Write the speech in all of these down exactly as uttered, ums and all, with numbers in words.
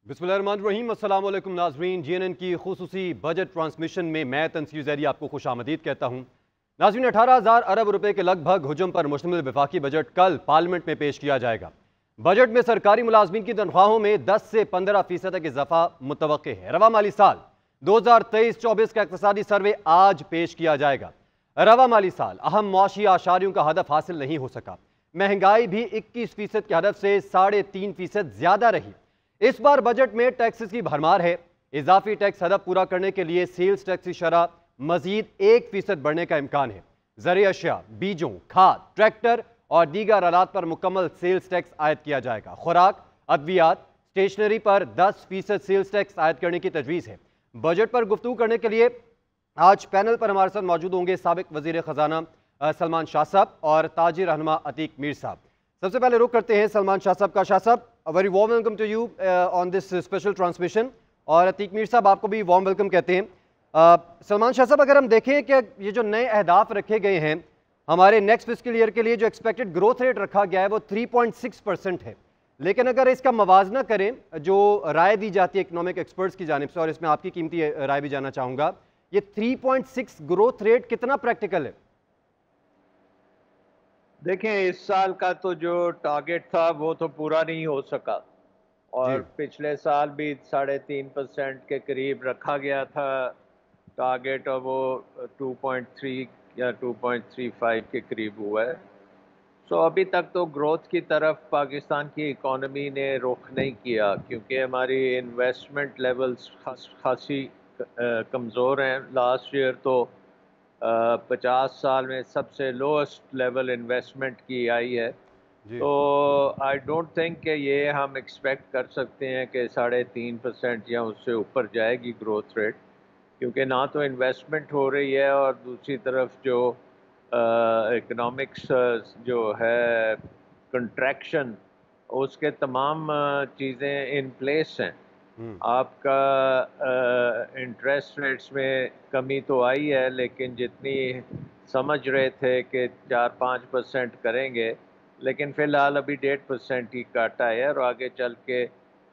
बिस्मिल्लाहिर्रहमानिर्रहीम। अस्सलाम वालेकुम नाज़रीन, जी एन एन की खुसूसी बजट ट्रांसमिशन में मैं तंसीर ज़ैदी आपको खुशामदीद कहता हूँ। नाज़रीन, अठारह हज़ार अरब रुपए के लगभग हुजूम पर मुश्तमिल वफाकी बजट कल पार्लियामेंट में पेश किया जाएगा। बजट में सरकारी मुलाजमीन की तनख्वाहों में दस से पंद्रह फीसद तक इजाफा मुतवक्के है। रवा माली साल दो हज़ार तेईस चौबीस का इक़्तिसादी सर्वे आज पेश किया जाएगा। रवा माली साल अहम मुआशी आशारियों का हदफ हासिल नहीं हो सका। महंगाई भी इक्कीस फीसद के हदफ से साढ़े तीन फीसद ज्यादा रही। इस बार बजट में टैक्सेस की भरमार है। इजाफी टैक्स हदफ पूरा करने के लिए सेल्स टैक्स की शरह मजीद एक फीसद बढ़ने का इम्कान है। ज़रूरी अशिया, बीजों, खाद, ट्रैक्टर और दीगर आलात पर मुकम्मल सेल्स टैक्स आयद किया जाएगा। खुराक, अद्वियात, स्टेशनरी पर दस फीसद सेल्स टैक्स आयद करने की तजवीज़ है। बजट पर गुफ्तगू करने के लिए आज पैनल पर हमारे साथ मौजूद होंगे साबिक वजीर खजाना सलमान शाह साहब और ताजिर रहनुमा अतीक मीर साहब। सबसे पहले रुख करते हैं सलमान शाह साहब का। शाह साहब, very warm welcome to you on this special transmission. और अतीक मीर साहब, आपको भी वार्म वेलकम कहते हैं। uh, सलमान शाह साहब, अगर हम देखें कि ये जो नए अहदाफ रखे गए हैं हमारे नेक्स्ट फिस्कल ईयर के लिए, जो एक्सपेक्टेड ग्रोथ रेट रखा गया है वो तीन पॉइंट छह परसेंट है, लेकिन अगर इसका मवाजना करें जो राय दी जाती है इकोनॉमिक एक्सपर्ट्स की जानिब से, और इसमें आपकी कीमती राय भी जानना चाहूँगा, ये तीन पॉइंट छह ग्रोथ रेट कितना प्रैक्टिकल है? देखें, इस साल का तो जो टारगेट था वो तो पूरा नहीं हो सका, जी। और पिछले साल भी साढ़े तीन परसेंट के करीब रखा गया था टारगेट, और वो टू पॉइंट थ्री या टू पॉइंट थ्री फाइव के करीब हुआ है। सो अभी तक तो ग्रोथ की तरफ पाकिस्तान की इकॉनमी ने रुख नहीं किया, क्योंकि हमारी इन्वेस्टमेंट लेवल्स खासी कमज़ोर हैं। लास्ट ईयर तो पचास साल में सबसे लोएस्ट लेवल इन्वेस्टमेंट की आई है। जी। तो आई डोंट थिंक कि ये हम एक्सपेक्ट कर सकते हैं कि साढ़े तीन परसेंट या उससे ऊपर जाएगी ग्रोथ रेट, क्योंकि ना तो इन्वेस्टमेंट हो रही है और दूसरी तरफ जो इकोनॉमिक्स जो है कंट्रैक्शन, उसके तमाम चीज़ें इन प्लेस हैं। हम्म। आपका इंटरेस्ट रेट्स में कमी तो आई है, लेकिन जितनी समझ रहे थे कि चार पाँच परसेंट करेंगे, लेकिन फ़िलहाल अभी डेढ़ परसेंट ही काटा है। और आगे चल के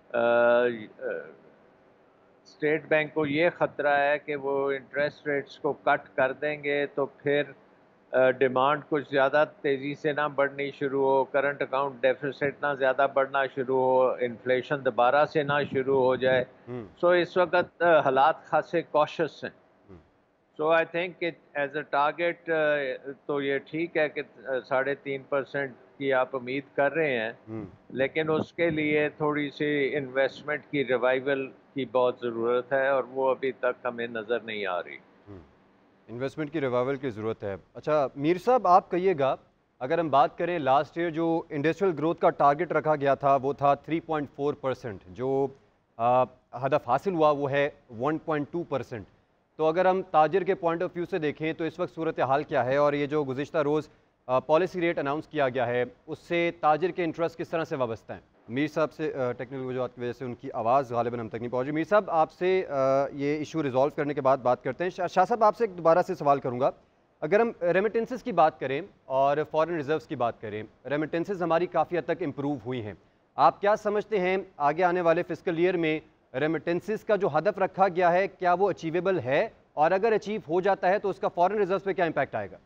स्टेट बैंक को ये ख़तरा है कि वो इंटरेस्ट रेट्स को कट कर देंगे तो फिर डिमांड कुछ ज़्यादा तेज़ी से ना बढ़नी शुरू हो, करंट अकाउंट डेफिसिट ना ज़्यादा बढ़ना शुरू हो, इन्फ्लेशन दोबारा से ना शुरू हो जाए। हम्म। सो इस वक्त हालात खासे कॉशस हैं। Hmm. So I think as a target तो ये ठीक है कि साढ़े तीन परसेंट की आप उम्मीद कर रहे हैं, हम्म। लेकिन उसके लिए थोड़ी सी इन्वेस्टमेंट की रिवाइवल की बहुत ज़रूरत है, और वो अभी तक हमें नज़र नहीं आ रही। इन्वेस्टमेंट की रिवाइवल की ज़रूरत है। अच्छा मीर साहब, आप कहिएगा, अगर हम बात करें लास्ट ईयर जो इंडस्ट्रियल ग्रोथ का टारगेट रखा गया था वो था तीन पॉइंट चार परसेंट, जो आ, हदफ हासिल हुआ वो है एक पॉइंट दो परसेंट। तो अगर हम ताजिर के पॉइंट ऑफ व्यू से देखें तो इस वक्त सूरत हाल क्या है, और ये जो गुज़िश्ता रोज़ पॉलिसी रेट अनाउंस किया गया है उससे ताजिर के इंटरेस्ट किस तरह से वाबस्ता हैं? मीर साहब से टेक्निकल वजूहत की वजह से उनकी आवाज़ गालिबन हम तक नहीं पहुंची। मीर साहब, आपसे ये इशू रिजॉल्व करने के बाद बात करते हैं। शाह साहब, आपसे दोबारा से सवाल करूंगा, अगर हम रेमिटेंसेस की बात करें और फॉरेन रिजर्व्स की बात करें, रेमिटेंसेस हमारी काफ़ी हद तक इम्प्रूव हुई हैं। आप क्या समझते हैं आगे आने वाले फिस्कल ईयर में रेमिटेंसेस का जो हदफ रखा गया है क्या वो अचीवेबल है, और अगर अचीव हो जाता है तो उसका फॉरेन रिजर्व्स पे क्या इम्पैक्ट आएगा?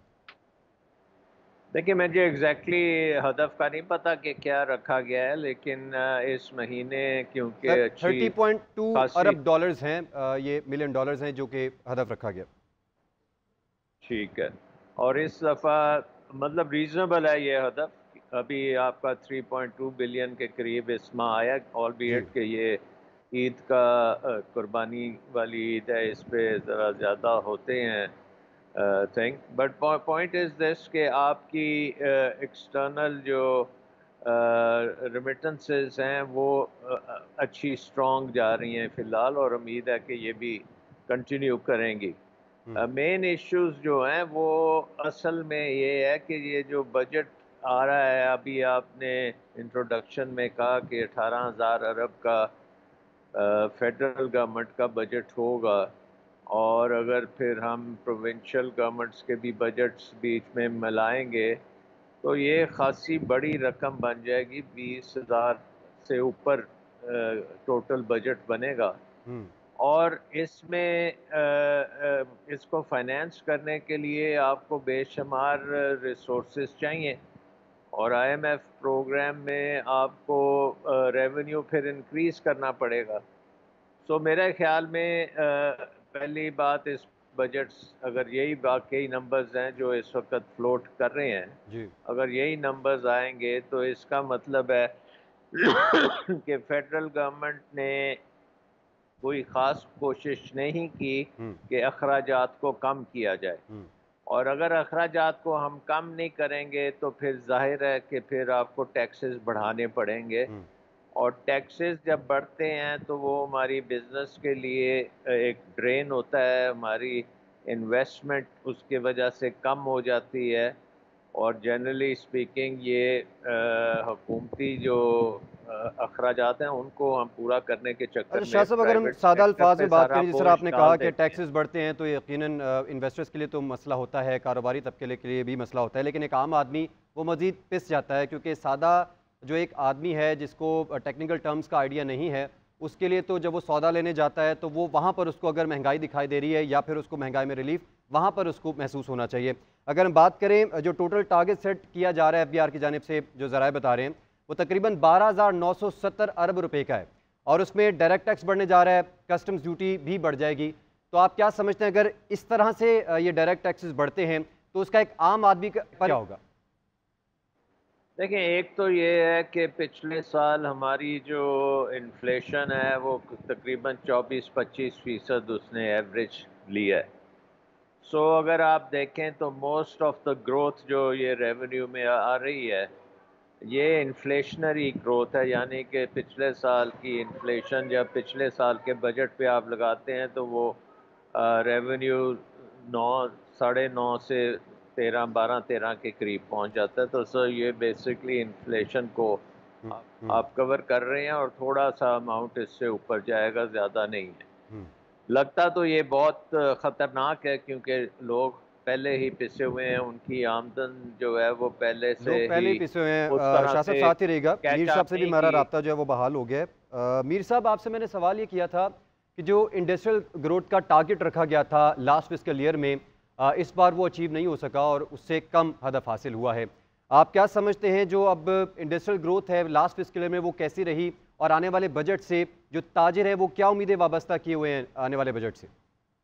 देखिए, मुझे एग्जैक्टली हदफ का नहीं पता कि क्या रखा गया है, लेकिन इस महीने क्योंकि सर अच्छी तीस पॉइंट दो खासी अरब डॉलर्स हैं, ये मिलियन डॉलर्स हैं जो कि हदफ रखा गया। ठीक है, और इस दफ़ा मतलब रीज़नेबल है ये हदफ। अभी आपका तीन पॉइंट दो बिलियन के करीब इस माह आया, ऑल बी जी। एट के ये ईद का कुर्बानी वाली ईद है, इस पर ज़रा ज़्यादा होते हैं think. But point is this कि आपकी एक्सटर्नल जो रेमिटेंसेस हैं वो uh, अच्छी स्ट्रॉन्ग जा रही हैं फ़िलहाल, और उम्मीद है कि ये भी कंटिन्यू करेंगी। हम्म। मेन इश्यूज जो हैं वो असल में ये है कि ये जो बजट आ रहा है, अभी आपने इंट्रोडक्शन में कहा कि अठारह हज़ार अरब का फेडरल गवर्नमेंट का बजट होगा, और अगर फिर हम प्रोविंशियल गवर्नमेंट्स के भी बजट्स बीच में मिलाएंगे तो ये खासी बड़ी रकम बन जाएगी, बीस हज़ार से ऊपर टोटल बजट बनेगा हम्म, और इसमें अ, अ, इसको फाइनेंस करने के लिए आपको बेशुमार रिसोर्सेज चाहिए और आईएमएफ प्रोग्राम में आपको रेवेन्यू फिर इंक्रीज करना पड़ेगा। सो मेरे ख्याल में अ, पहली बात इस बजट अगर यही वाकई नंबर्स हैं जो इस वक्त फ्लोट कर रहे हैं, जी, अगर यही नंबर्स आएंगे तो इसका मतलब है कि फेडरल गवर्नमेंट ने कोई ख़ास कोशिश नहीं की हम्म, कि अखराजात को कम किया जाए हम्म, और अगर अखराजात को हम कम नहीं करेंगे तो फिर जाहिर है कि फिर आपको टैक्सेस बढ़ाने पड़ेंगे हम्म, और टैक्सेस जब बढ़ते हैं तो वो हमारी बिजनेस के लिए एक ड्रेन होता है, हमारी इन्वेस्टमेंट उसके वजह से कम हो जाती है और जनरली स्पीकिंग ये अ, हुकूमती जो अ, अखराजात हैं उनको हम पूरा करने के चक्कर अच्छा शाह में साहब, अगर हम प्राइवेट सादा सेक्टर अल्फाज पे में बात सारा करें, जिस तरह बोझ आपने डाल कहा कि देते हैं। टैक्सेस बढ़ते हैं तो यकीनन इन्वेस्टर्स के लिए तो मसला होता है, कारोबारी तबके के लिए भी मसला होता है, लेकिन एक आम आदमी वो मज़ीद पिस जाता है क्योंकि सादा जो एक आदमी है जिसको टेक्निकल टर्म्स का आइडिया नहीं है, उसके लिए तो जब वो सौदा लेने जाता है तो वो वहाँ पर उसको अगर महंगाई दिखाई दे रही है या फिर उसको महंगाई में रिलीफ वहाँ पर उसको महसूस होना चाहिए। अगर हम बात करें जो टोटल टारगेट सेट किया जा रहा है एफ बी आर की जानिब से, जो ज़राए बता रहे हैं, वो तकरीबन बारह हज़ार नौ सौ सत्तर अरब रुपये का है और उसमें डायरेक्ट टैक्स बढ़ने जा रहा है, कस्टम्स ड्यूटी भी बढ़ जाएगी। तो आप क्या समझते हैं अगर इस तरह से ये डायरेक्ट टैक्सेस बढ़ते हैं तो उसका एक आम आदमी का पर क्या होगा? देखिए, एक तो ये है कि पिछले साल हमारी जो इन्फ्लेशन है वो तकरीबन चौबीस पच्चीस फीसद उसने एवरेज लिया है। सो so, अगर आप देखें तो मोस्ट ऑफ द ग्रोथ जो ये रेवेन्यू में आ रही है ये इन्फ्लेशनरी ग्रोथ है, यानी कि पिछले साल की इन्फ्लेशन जब पिछले साल के बजट पे आप लगाते हैं तो वो रेवेन्यू नौ साढ़े नौ से तेरह बारह तेरह के करीब पहुंच जाता है। तो सर ये बेसिकली इन्फ्लेशन को हम्म, आप, हम्म, आप कवर कर रहे हैं और थोड़ा सा अमाउंट इससे ऊपर जाएगा, ज़्यादा नहीं है। हम्म। लगता तो ये बहुत ख़तरनाक है क्योंकि लोग पहले ही पिसे हुए हैं, उनकी आमदन जो है वो पहले से लोग पहले ही ही पिसे हुए हैं। उस अ, तरह शाह साहब से साथ ही रहेगा, मीर कैच साहब अप से भी नहीं हमारा की। राब्ता जो है वो बहाल हो गया है। अ, मीर साहब, आपसे मैंने सवाल ये किया था कि जो इंडस्ट्रियल ग्रोथ का टारगेट रखा गया था लास्ट फिस्कल ईयर में, अ, इस बार वो अचीव नहीं हो सका और उससे कम हदफ हासिल हुआ है। आप क्या समझते हैं जो अब इंडस्ट्रियल ग्रोथ है लास्ट फिस्कल ईयर में वो कैसी रही और आने वाले बजट से जो ताजिर है वो क्या उम्मीदें वाबस्ता किए हुए हैं आने वाले बजट से?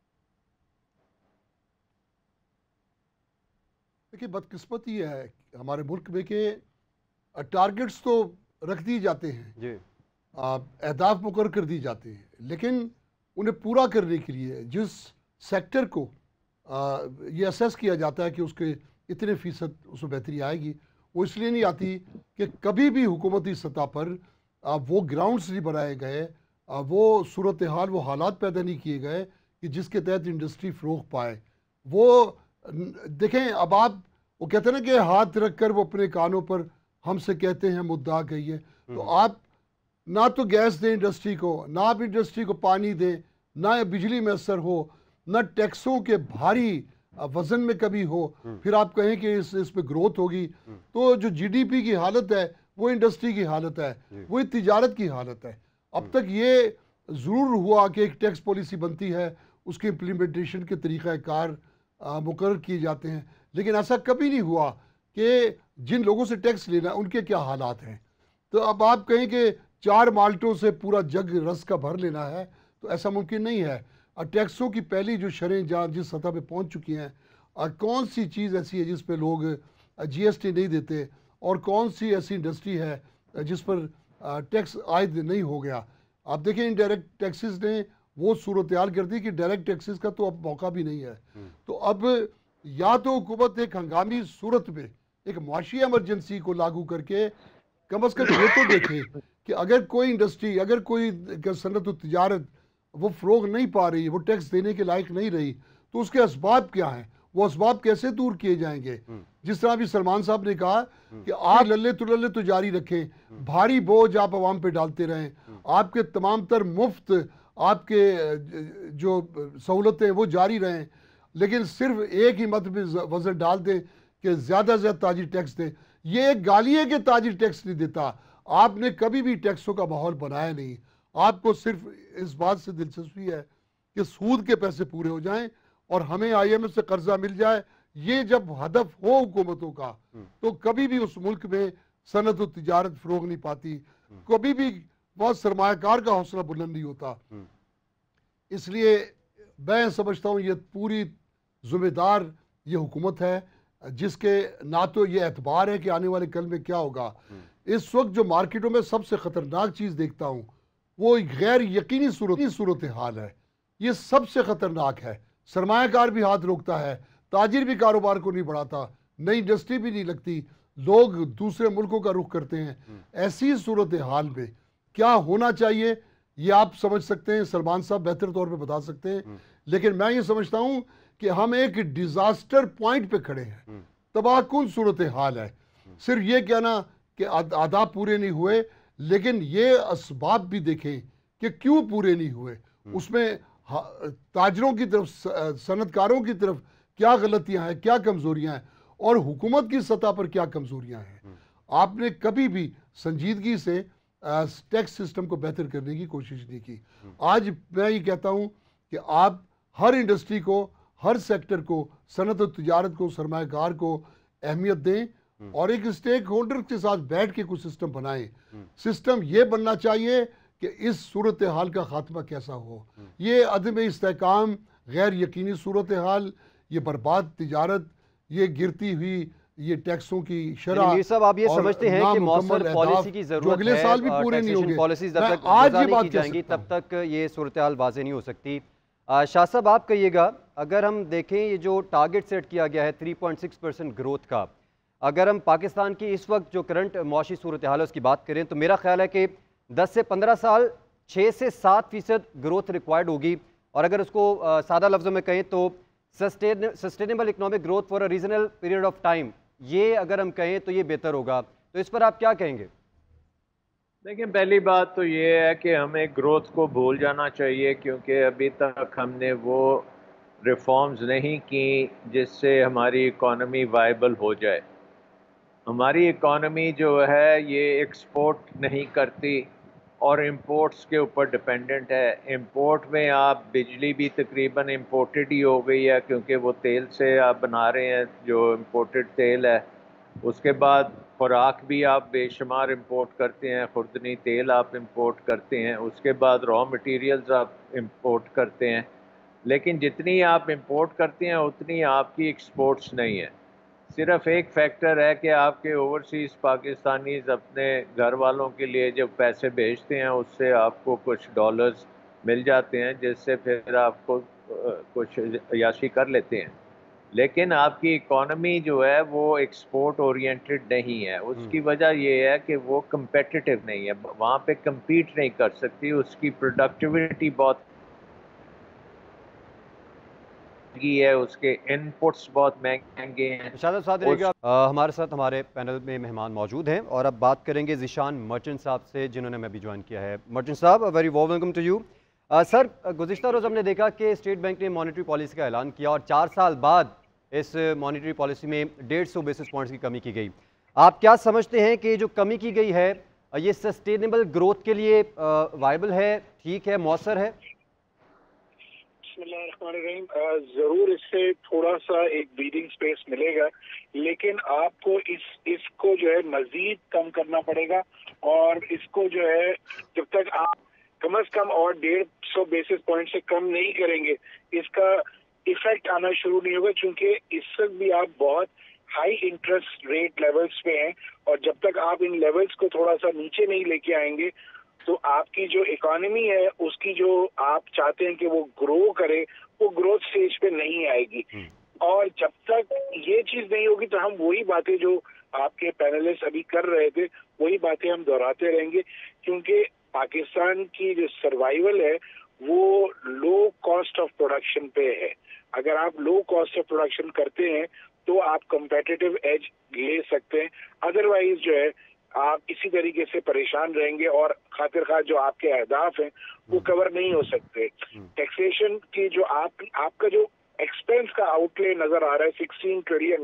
देखिए, बदकिस्मती है हमारे मुल्क में कि टारगेट्स तो रख दिए जाते हैं, जी, अहदाफ मुकर कर दी जाती हैं, लेकिन उन्हें पूरा करने के लिए जिस सेक्टर को आ, ये असेस किया जाता है कि उसके इतने फ़ीसद उसमें बेहतरी आएगी, वो इसलिए नहीं आती कि कभी भी हुकूमती सतह पर आ, वो ग्राउंड्स नहीं बनाए गए, आ, वो सूरत हाल वो हालात पैदा नहीं किए गए कि जिसके तहत इंडस्ट्री फ़रोग पाए। वो देखें, अब आप वो कहते हैं ना कि हाथ रख कर वो अपने कानों पर हमसे कहते हैं मुद्दा कहिए, तो आप ना तो गैस दें इंडस्ट्री को, ना आप इंडस्ट्री को पानी दें, ना बिजली मैसर हो, ना टैक्सों के भारी वजन में कभी हो, फिर आप कहें कि इस इस पे ग्रोथ होगी। तो जो जीडीपी की हालत है वो इंडस्ट्री की हालत है, वो तिजारत की हालत है। अब तक ये ज़रूर हुआ कि एक टैक्स पॉलिसी बनती है, उसके इम्प्लीमेंटेशन के तरीक़ाकार मुकर्रर किए जाते हैं, लेकिन ऐसा कभी नहीं हुआ कि जिन लोगों से टैक्स लेना उनके क्या हालात हैं। तो अब आप कहें कि चार माल्टों से पूरा जग रस का भर लेना है, तो ऐसा मुमकिन नहीं है। और टैक्सों की पहली जो शरें जहाँ जिस सतह पे पहुंच चुकी हैं, और कौन सी चीज़ ऐसी है जिस पे लोग जीएसटी नहीं देते और कौन सी ऐसी इंडस्ट्री है जिस पर टैक्स आयद नहीं हो गया। आप देखें, इनडायरेक्ट टैक्सेस ने वो सूरत हाल कर दी कि डायरेक्ट टैक्सेस का तो अब मौका भी नहीं है। तो अब या तो हुकूमत एक हंगामी सूरत में एक मुआशी एमरजेंसी को लागू करके कम अज़ कम ये तो देखे कि अगर कोई इंडस्ट्री, अगर कोई सनत तजारत वो फ़रोग नहीं पा रही, वो टैक्स देने के लायक नहीं रही, तो उसके असबाब क्या हैं, वो असबाब कैसे दूर किए जाएंगे। जिस तरह अभी सलमान साहब ने कहा कि आप लल्ले तो लल्ले तो जारी रखें, भारी बोझ आप आवाम पे डालते रहें, आपके तमाम तर मुफ्त आपके जो सहूलतें वो जारी रहें, लेकिन सिर्फ एक ही मत में वजन डाल दें कि ज़्यादा से ज़्यादा ताजिर टैक्स दें। ये एक गाली है कि ताजिर टैक्स नहीं देता। आपने कभी भी टैक्सों का माहौल बनाया नहीं। आपको सिर्फ इस बात से दिलचस्पी है कि सूद के पैसे पूरे हो जाएं और हमें आईएमएफ से कर्जा मिल जाए। ये जब हदफ हो हुकूमतों का तो कभी भी उस मुल्क में सनत और तिजारत फरोग नहीं पाती, कभी भी बहुत सरमायाकार का हौसला बुलंद नहीं होता। इसलिए मैं समझता हूँ ये पूरी जिम्मेदार ये हुकूमत है, जिसके ना तो ये एतबार है कि आने वाले कल में क्या होगा। इस वक्त जो मार्केटों में सबसे खतरनाक चीज देखता हूँ वो गैर यकीनी सूरत सूरत हाल है। ये सबसे खतरनाक है। सरमायाकार भी हाथ रोकता है, ताजिर भी कारोबार को नहीं बढ़ाता, नई इंडस्ट्री भी नहीं लगती, लोग दूसरे मुल्कों का रुख करते हैं। ऐसी सूरत हाल में क्या होना चाहिए ये आप समझ सकते हैं, सलमान साहब बेहतर तौर पे बता सकते हैं। लेकिन मैं ये समझता हूं कि हम एक डिजास्टर पॉइंट पे खड़े हैं, तबाहकुन सूरत हाल है। सिर्फ ये कहना कि आदाब पूरे नहीं हुए, लेकिन ये असबाब भी देखें कि क्यों पूरे नहीं हुए। उसमें ताजरों की तरफ, सनतकारों की तरफ क्या गलतियां हैं, क्या कमजोरियां हैं और हुकूमत की सतह पर क्या कमजोरियां हैं। आपने कभी भी संजीदगी से टैक्स सिस्टम को बेहतर करने की कोशिश नहीं की। आज मैं ये कहता हूं कि आप हर इंडस्ट्री को, हर सेक्टर को, सनत और तिजारत को, सरमायाकार को अहमियत दें और एक स्टेक होल्डर के साथ बैठ के कुछ सिस्टम बनाएं। सिस्टम ये बनना चाहिए कि इस सूरत हाल का खात्मा कैसा हो। ये अदम इस्तेकाम, गैर यकीनी सूरत हाल, ये बर्बाद तिजारत, ये गिरती हुई ये टैक्सों की शरह, मीर साहब आप ये समझते हैं कि मौसर पॉलिसी की जरूरत अगले है, साल भी पूरे नहीं होंगे। पॉलिसीज जब तक आज ये वज़ा नहीं बात की कह जाएंगी सकता तब तक ये सूरत हाल वाज़ेह नहीं हो सकती। आ, शाह साहब आप कहिएगा, अगर हम देखें ये जो टारगेट सेट किया गया है three point six percent growth का, अगर हम पाकिस्तान की इस वक्त जो करंट मौशी सूरत हाल है उसकी बात करें तो मेरा ख्याल है कि दस से पंद्रह साल छः से सात फीसद ग्रोथ रिक्वायर्ड होगी। और अगर उसको आ, सादा लफ्ज़ों में कहें तो sustain sustainable economic growth for a regional period of time, ये अगर हम कहें तो ये बेहतर होगा। तो इस पर आप क्या कहेंगे? देखिए, पहली बात तो ये है कि हमें ग्रोथ को भूल जाना चाहिए, क्योंकि अभी तक हमने वो रिफॉर्म्स नहीं की जिससे हमारी इकॉनमी वाइबल हो जाए। हमारी इकॉनमी जो है ये एक्सपोर्ट नहीं करती और इंपोर्ट्स के ऊपर डिपेंडेंट है। इंपोर्ट में आप बिजली भी तकरीबन इंपोर्टेड ही हो गई है, क्योंकि वो तेल से आप बना रहे हैं जो इंपोर्टेड तेल है। उसके बाद खुराक भी आप बेशुमार इंपोर्ट करते हैं, खुर्दनी तेल आप इंपोर्ट करते हैं। उसके बाद रॉ मटेरियल्स आप इंपोर्ट करते हैं। लेकिन जितनी आप इंपोर्ट करते हैं उतनी आपकी एक्सपोर्ट्स नहीं है। सिर्फ एक फैक्टर है कि आपके ओवरसीज़ पाकिस्तानीज़ अपने घर वालों के लिए जब पैसे भेजते हैं उससे आपको कुछ डॉलर्स मिल जाते हैं, जिससे फिर आपको कुछ अयाशी कर लेते हैं। लेकिन आपकी इकॉनमी जो है वो एक्सपोर्ट ओरिएंटेड नहीं है। उसकी वजह ये है कि वो कम्पेटिटिव नहीं है, वहाँ पे कम्पीट नहीं कर सकती, उसकी प्रोडक्टिविटी बहुत है, उसके इनपुट्स बहुत महंगे हैं। शादाब साथ रहिएगा। हमारे साथ हमारे पैनल में मेहमान मौजूद हैं और अब बात करेंगे ज़ीशान मर्चेंट साहब से, जिन्होंने हमें भी ज्वाइन किया है। मर्चेंट साहब, very warm welcome to you. Sir, गुज़िश्ता रोज़ हमने देखा कि स्टेट बैंक ने मॉनेटरी पॉलिसी का ऐलान किया और चार साल बाद इस मॉनेटरी पॉलिसी में डेढ़ सौ बेसिस पॉइंट्स की कमी की गई। आप क्या समझते हैं कि जो कमी की गई है ये सस्टेनेबल ग्रोथ के लिए वायबल है, ठीक है, मौसर है? जरूर इससे थोड़ा सा एक ब्रीदिंग स्पेस मिलेगा, लेकिन आपको इस इसको जो है मजीद कम करना पड़ेगा। और इसको जो है जब तक आप कम अज कम और डेढ़ सौ बेसिस पॉइंट से कम नहीं करेंगे, इसका इफेक्ट आना शुरू नहीं होगा, क्योंकि इस वक्त भी आप बहुत हाई इंटरेस्ट रेट लेवल्स पे हैं। और जब तक आप इन लेवल्स को थोड़ा सा नीचे नहीं लेके आएंगे तो आपकी जो इकोनॉमी है उसकी जो आप चाहते हैं कि वो ग्रो करे, वो ग्रोथ स्टेज पे नहीं आएगी। और जब तक ये चीज नहीं होगी तो हम वही बातें जो आपके पैनलिस्ट अभी कर रहे थे वही बातें हम दोहराते रहेंगे, क्योंकि पाकिस्तान की जो सर्वाइवल है वो लो कॉस्ट ऑफ प्रोडक्शन पे है। अगर आप लो कॉस्ट ऑफ प्रोडक्शन करते हैं तो आप कंपेटिटिव एज ले सकते हैं, अदरवाइज जो है आप इसी तरीके से परेशान रहेंगे और खातिर खा जो आपके अहदाफ हैं वो कवर नहीं हो सकते। टैक्सेशन की जो आप आपका जो एक्सपेंस का आउटले नजर आ रहा है सिक्सटीन ट्रिलियन का,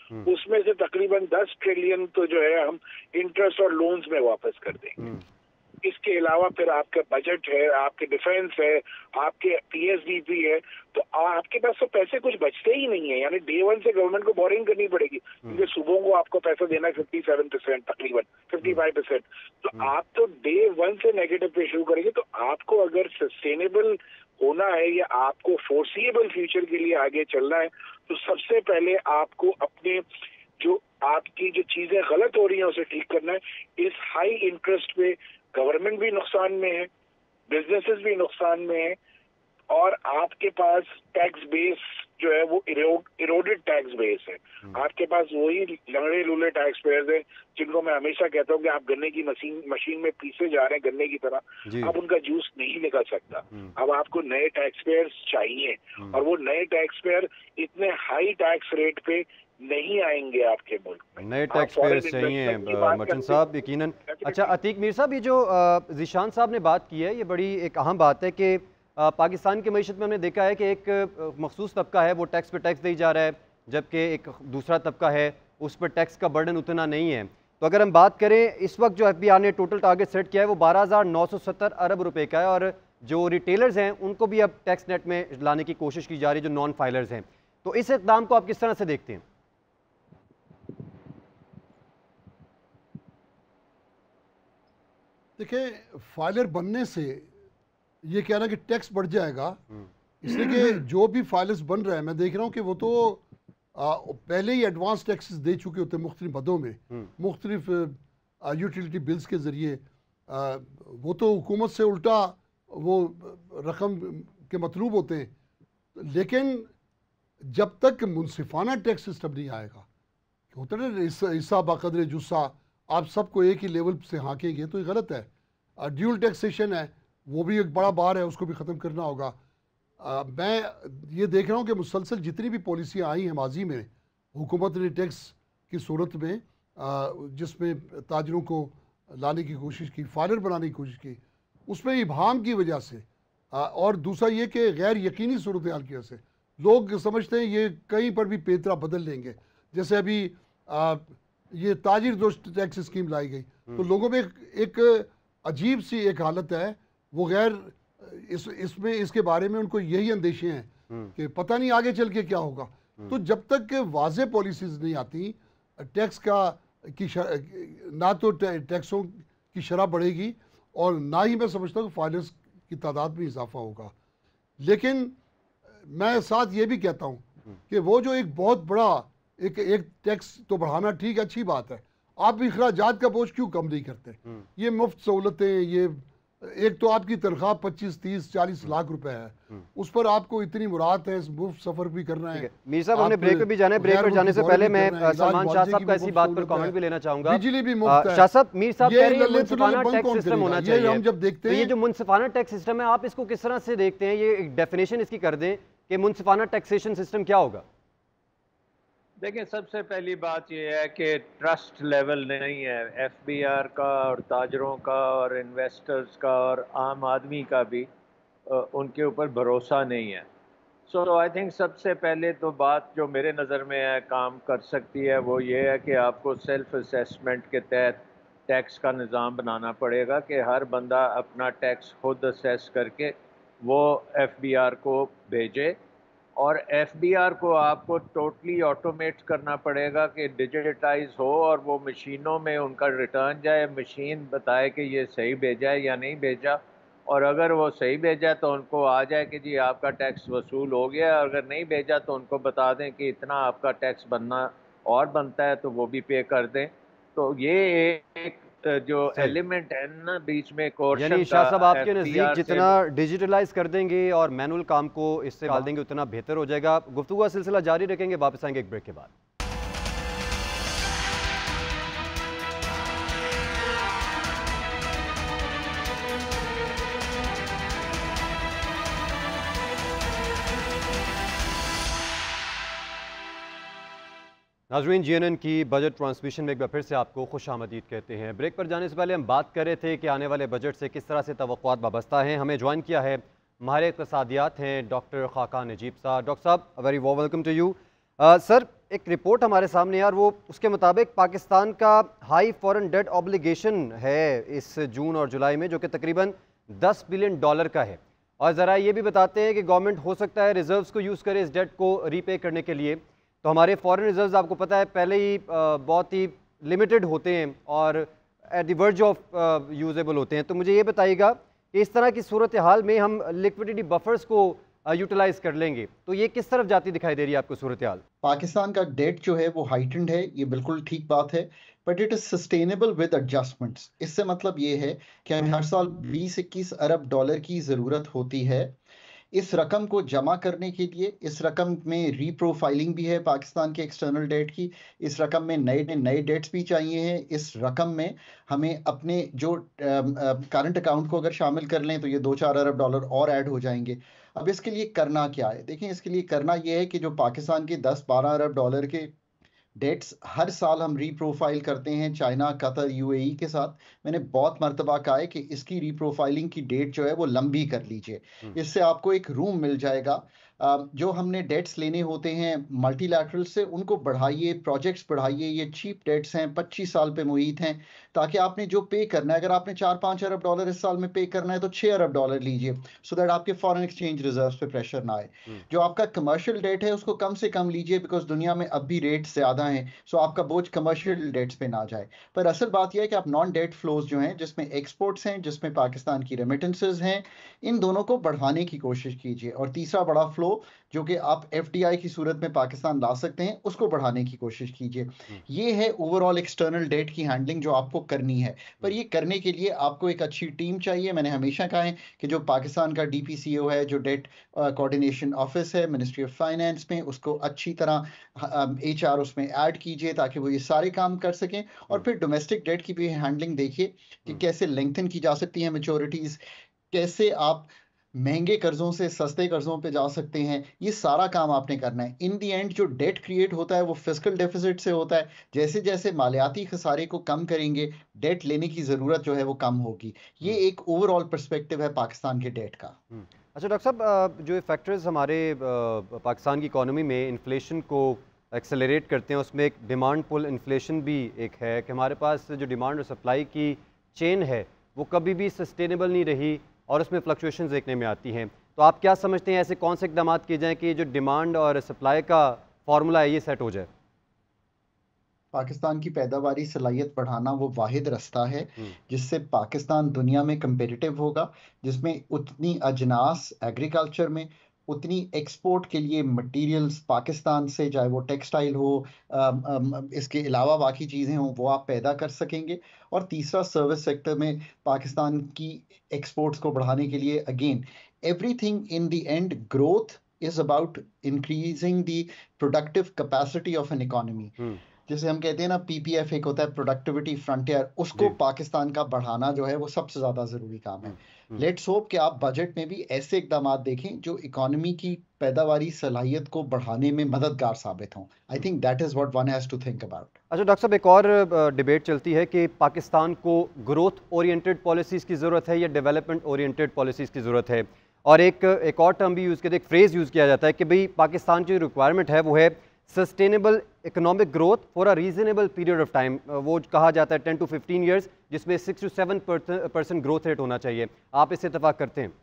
उसमें से तकरीबन दस ट्रिलियन तो जो है हम इंटरेस्ट और लोन्स में वापस कर देंगे। इसके अलावा फिर आपका बजट है, आपके डिफेंस है, आपके पीएसडीपी है, तो आपके पास तो पैसे कुछ बचते ही नहीं है। यानी डे वन से गवर्नमेंट को बोरिंग करनी पड़ेगी, क्योंकि सूबों को आपको पैसा देना है फिफ्टी सेवन परसेंट तकरीबन फिफ्टी फाइव परसेंट। तो आप तो डे वन से नेगेटिव पे शुरू करेंगे। तो आपको अगर सस्टेनेबल होना है या आपको फोर्सिएबल फ्यूचर के लिए आगे चलना है, तो सबसे पहले आपको अपने जो आपकी जो चीजें गलत हो रही हैं उसे ठीक करना है। इस हाई इंटरेस्ट पे गवर्नमेंट भी नुकसान में है, बिजनेसेस भी नुकसान में है, और आपके पास टैक्स बेस जो है वो इरोडेड टैक्स बेस है। आपके पास वही लंगड़े लूले टैक्स पेयर्स हैं जिनको मैं हमेशा कहता हूँ कि आप गन्ने की मशीन मशीन में पीसे जा रहे हैं गन्ने की तरह, आप उनका जूस नहीं निकल सकता। अब आपको नए टैक्स पेयर्स चाहिए, और वो नए टैक्स पेयर इतने हाई टैक्स रेट पे नहीं आएंगे आपके मुल्क में। नए टैक्स पेयर्स चाहिए मर्चेंट साहब, यकीनन। अच्छा अतीक मीर साहब, ये जो ज़ीशान साहब ने बात की है ये बड़ी एक अहम बात है कि पाकिस्तान की मईशत में हमने देखा है कि एक मखसूस तबका है वो टैक्स पे टैक्स दे जा रहा है, जबकि एक दूसरा तबका है उस पर टैक्स का बर्डन उतना नहीं है। तो अगर हम बात करें इस वक्त जो एफ बी आर ने टोटल टारगेट सेट किया है वो बारह हज़ार नौ सौ सत्तर अरब रुपए का है, और जो रिटेलर्स हैं उनको भी अब टैक्स नेट में लाने की कोशिश की जा रही है जो नॉन फाइलर्स हैं। तो इस इक़दाम को आप किस तरह से देखते हैं? देखिए, फाइलर बनने से ये कहना कि टैक्स बढ़ जाएगा, इसलिए कि जो भी फाइलर्स बन रहे हैं मैं देख रहा हूँ कि वो तो आ, पहले ही एडवांस टैक्सेस दे चुके होते हैं मुख्तलिफ हदों में, मुख्तलिफ यूटिलिटी बिल्स के ज़रिए। वो तो हुकूमत से उल्टा वो रकम के मतलूब होते हैं, लेकिन जब तक मुनसिफाना टैक्स सिस्टम नहीं आएगा, होता है ना हिस्सा बाकदरे जुस्सा, आप सबको एक ही लेवल से हाँकेंगे तो ये गलत है। ड्यूल टैक्सेशन है वो भी एक बड़ा बार है, उसको भी ख़त्म करना होगा। आ, मैं ये देख रहा हूँ कि मुसलसल जितनी भी पॉलिसियाँ आई हैं माजी में हुकूमत ने टैक्स की सूरत में, जिसमें ताजरों को लाने की कोशिश की, फाइलर बनाने की कोशिश की, उसमें इबाम की वजह से, आ, और दूसरा ये कि गैर यकीनी सूरत हाल की वजह से लोग समझते हैं ये कहीं पर भी पेतरा बदल लेंगे। जैसे अभी आ, ये ताजिर दोस्त टैक्स स्कीम लाई गई, तो लोगों में एक, एक अजीब सी एक हालत है, वो गैर इस इसमें इसके बारे में उनको यही अंदेशे हैं कि पता नहीं आगे चल के क्या होगा। तो जब तक वाज़े पॉलिसीज़ नहीं आती टैक्स का की शर, ना तो टैक्सों की शरह बढ़ेगी और ना ही मैं समझता हूँ कि फाइलर्स की तादाद में इजाफा होगा। लेकिन मैं साथ ये भी कहता हूँ कि वो जो एक बहुत बड़ा एक एक टैक्स तो बढ़ाना ठीक अच्छी बात है, आप इखराजात का बोझ क्यों कम नहीं करते? ये मुफ्त सहूलतें, ये एक तो आपकी तनख्वाह पच्चीस तीस चालीस लाख रुपए है, उस पर आपको इतनी मुराद है, मुफ्त सफर भी करना है। मीर साहब हमने ब्रेक पे भी जाना है, ब्रेक पर जाने से पहले मैं सलमान शाह साहब का इसी बात पर कमेंट भी लेना चाहूंगा। बिजली भी मुफ्त है। शाह साहब, मीर साहब कह रहे हैं मुनसिफाना टैक्स सिस्टम होना चाहिए। हम जब देखते हैं ये जो मुनसिफाना टैक्स सिस्टम है आप इसको किस तरह से देखते हैं? ये एक डेफिनेशन इसकी कर दें कि मुनसिफाना टैक्सेशन सिस्टम क्या होगा? देखिए, सबसे पहली बात यह है कि ट्रस्ट लेवल नहीं है एफ बी आर का और ताजरों का और इन्वेस्टर्स का और आम आदमी का भी, उनके ऊपर भरोसा नहीं है। सो आई थिंक सबसे पहले तो बात जो मेरे नज़र में है काम कर सकती है वो ये है कि आपको सेल्फ असेसमेंट के तहत टैक्स का निज़ाम बनाना पड़ेगा कि हर बंदा अपना टैक्स खुद असेस करके वो एफ बी आर को भेजे, और एफ बी आर को आपको टोटली ऑटोमेट करना पड़ेगा कि डिजिटाइज हो और वो मशीनों में उनका रिटर्न जाए, मशीन बताए कि ये सही भेजा है या नहीं भेजा, और अगर वो सही भेजा तो उनको आ जाए कि जी आपका टैक्स वसूल हो गया, अगर नहीं भेजा तो उनको बता दें कि इतना आपका टैक्स बनना और बनता है तो वो भी पे कर दें। तो ये एक जो एलिमेंट है ना बीच में कोर्शन, यानी शाह साहब आपके नज़दीक जितना डिजिटलाइज कर देंगे और मैनुअल काम को इससे डाल देंगे उतना बेहतर हो जाएगा। गुफ्तगू का सिलसिला जारी रखेंगे, वापस आएंगे एक ब्रेक के बाद। नाज़रीन, जी एन एन की बजट ट्रांसमिशन में एक बार फिर से आपको खुश आमदीद कहते हैं। ब्रेक पर जाने से पहले हम बात कर रहे थे कि आने वाले बजट से किस तरह से तवक्कुआत वाबस्ता हैं। हमें ज्वाइन किया है माहिर इक़्तिसादियात हैं डॉक्टर खाकान नजीब साहब। डॉक्टर साहब, very warm welcome to you. Uh, sir एक रिपोर्ट हमारे सामने यार, वो उसके मुताबिक पाकिस्तान का हाई फॉरेन डेट ऑब्लिगेशन है इस जून और जुलाई में, जो कि तकरीबन दस बिलियन डॉलर का है। और ज़रा ये भी बताते हैं कि गवर्नमेंट हो सकता है रिजर्व्स को यूज़ करे इस डेट को रीपे करने के लिए। तो हमारे फॉरेन रिजर्व्स आपको पता है पहले ही बहुत ही लिमिटेड होते हैं और at the verge of usable होते हैं। तो मुझे ये बताइएगा कि इस तरह की सूरत हाल में हम लिक्विडिटी बफर्स को यूटिलाइज कर लेंगे तो ये किस तरफ जाती दिखाई दे रही है आपको सूरत हाल? पाकिस्तान का डेट जो है वो हाइटेंड है, ये बिल्कुल ठीक बात है, but it is sustainable with adjustments. इससे मतलब ये है कि हमें हर साल बीस इक्कीस अरब डॉलर की ज़रूरत होती है। इस रकम को जमा करने के लिए इस रकम में रीप्रोफाइलिंग भी है पाकिस्तान के एक्सटर्नल डेट की, इस रकम में नए नए डेट्स भी चाहिए हैं। इस रकम में हमें अपने जो करंट अकाउंट को अगर शामिल कर लें तो ये दो चार अरब डॉलर और ऐड हो जाएंगे। अब इसके लिए करना क्या है? देखें, इसके लिए करना ये है कि जो पाकिस्तान के दस बारह अरब डॉलर के डेट्स हर साल हम रीप्रोफाइल करते हैं चाइना, कतर, यूएई के साथ, मैंने बहुत मर्तबा कहा है कि इसकी रीप्रोफाइलिंग की डेट जो है वो लंबी कर लीजिए। इससे आपको एक रूम मिल जाएगा। जो हमने डेट्स लेने होते हैं मल्टीलैटरल से, उनको बढ़ाइए, प्रोजेक्ट्स बढ़ाइए। ये चीप डेट्स हैं, पच्चीस साल पे मुहित हैं, ताकि आपने जो पे करना है, अगर आपने चार पाँच अरब डॉलर इस साल में पे करना है तो छः अरब डॉलर लीजिए, सो दैट आपके फॉरेन एक्सचेंज रिजर्व्स पे प्रेशर ना आए। जो आपका कमर्शियल डेट है उसको कम से कम लीजिए, बिकॉज दुनिया में अब भी रेट ज़्यादा हैं, सो आपका बोझ कमर्शियल डेट्स पे ना जाए। पर असल बात यह है कि आप नॉन डेट फ्लोज जो हैं, जिसमें एक्सपोर्ट्स हैं, जिसमें पाकिस्तान की रेमिटेंसेज हैं, इन दोनों को बढ़ाने की कोशिश कीजिए। और तीसरा बड़ा फ्लो जो कि आप एफडीआई की सूरत में पाकिस्तान ला सकते हैं, उसको बढ़ाने की कोशिश कीजिए। ये है ओवरऑल एक्सटर्नल डेट की हैंडलिंग जो आपको करनी है। पर ये करने के लिए आपको एक अच्छी टीम चाहिए। मैंने हमेशा कहा है कि जो पाकिस्तान का डीपीसीओ है, जो डेट कोऑर्डिनेशन ऑफिस है मिनिस्ट्री ऑफ फाइनेंस में, उसको अच्छी तरह एच आर उसमें ऐड कीजिए ताकि वो ये सारे काम कर सकें। और फिर डोमेस्टिक डेट की भी हैंडलिंग देखिए कि कैसे लेंथन की जा सकती है मैच्योरिटीज़, कैसे आप महंगे कर्जों से सस्ते कर्जों पे जा सकते हैं। ये सारा काम आपने करना है। इन दी एंड जो डेट क्रिएट होता है वो फिस्कल डेफिसिट से होता है। जैसे जैसे मालियाती खसारे को कम करेंगे, डेट लेने की ज़रूरत जो है वो कम होगी। ये एक ओवरऑल पर्सपेक्टिव है पाकिस्तान के डेट का। अच्छा डॉक्टर साहब, जो फैक्टर्स हमारे पाकिस्तान की इकॉनमी में इन्फ्लेशन को एक्सेलरेट करते हैं, उसमें एक डिमांड पुल इन्फ्लेशन भी एक है कि हमारे पास जो डिमांड और सप्लाई की चेन है वो कभी भी सस्टेनेबल नहीं रही और उसमें फ्लक्चुएशंस देखने में आती हैं। तो आप क्या समझते हैं ऐसे कौन से इकदाम किए जाएँ कि जो डिमांड और सप्लाई का फार्मूला है ये सेट हो जाए? पाकिस्तान की पैदावारी सलाहियत बढ़ाना वो वाहिद रास्ता है जिससे पाकिस्तान दुनिया में कंपेटिटिव होगा, जिसमें उतनी अजनास एग्रीकल्चर में, उतनी एक्सपोर्ट के लिए मटेरियल्स पाकिस्तान से, चाहे वो टेक्सटाइल हो, आम, आम, इसके अलावा बाकी चीज़ें हों, वो आप पैदा कर सकेंगे। और तीसरा, सर्विस सेक्टर में पाकिस्तान की एक्सपोर्ट्स को बढ़ाने के लिए, again everything in the end growth is about increasing the productive capacity of an economy. जैसे हम कहते हैं ना, पीपीएफ एक होता है प्रोडक्टिविटी फ्रंटियर, उसको पाकिस्तान का बढ़ाना जो है वो सबसे ज़्यादा ज़रूरी काम है। लेट्स होप कि आप बजट में भी ऐसे इकदाम देखें जो इकोनॉमी की पैदावारी सलाहियत को बढ़ाने में मददगार साबित हों। I think that is what one has to think about. अच्छा डॉक्टर साहब, एक और डिबेट चलती है कि पाकिस्तान को ग्रोथ ओरिएंटेड पॉलिसीज़ की ज़रूरत है या डेवलपमेंट ओरिएंटेड पॉलिसीज़ की ज़रूरत है। और एक एक और टर्म भी यूज़ किया, एक फ्रेज़ यूज़ किया जाता है कि भाई पाकिस्तान की जो रिक्वायरमेंट है वो है sustainable economic growth for a reasonable period of time. वो कहा जाता है टेन टू फिफ्टीन ईयर्स, जिसमें six to seven percent growth rate होना चाहिए। आप इससे इत्तेफाक करते हैं?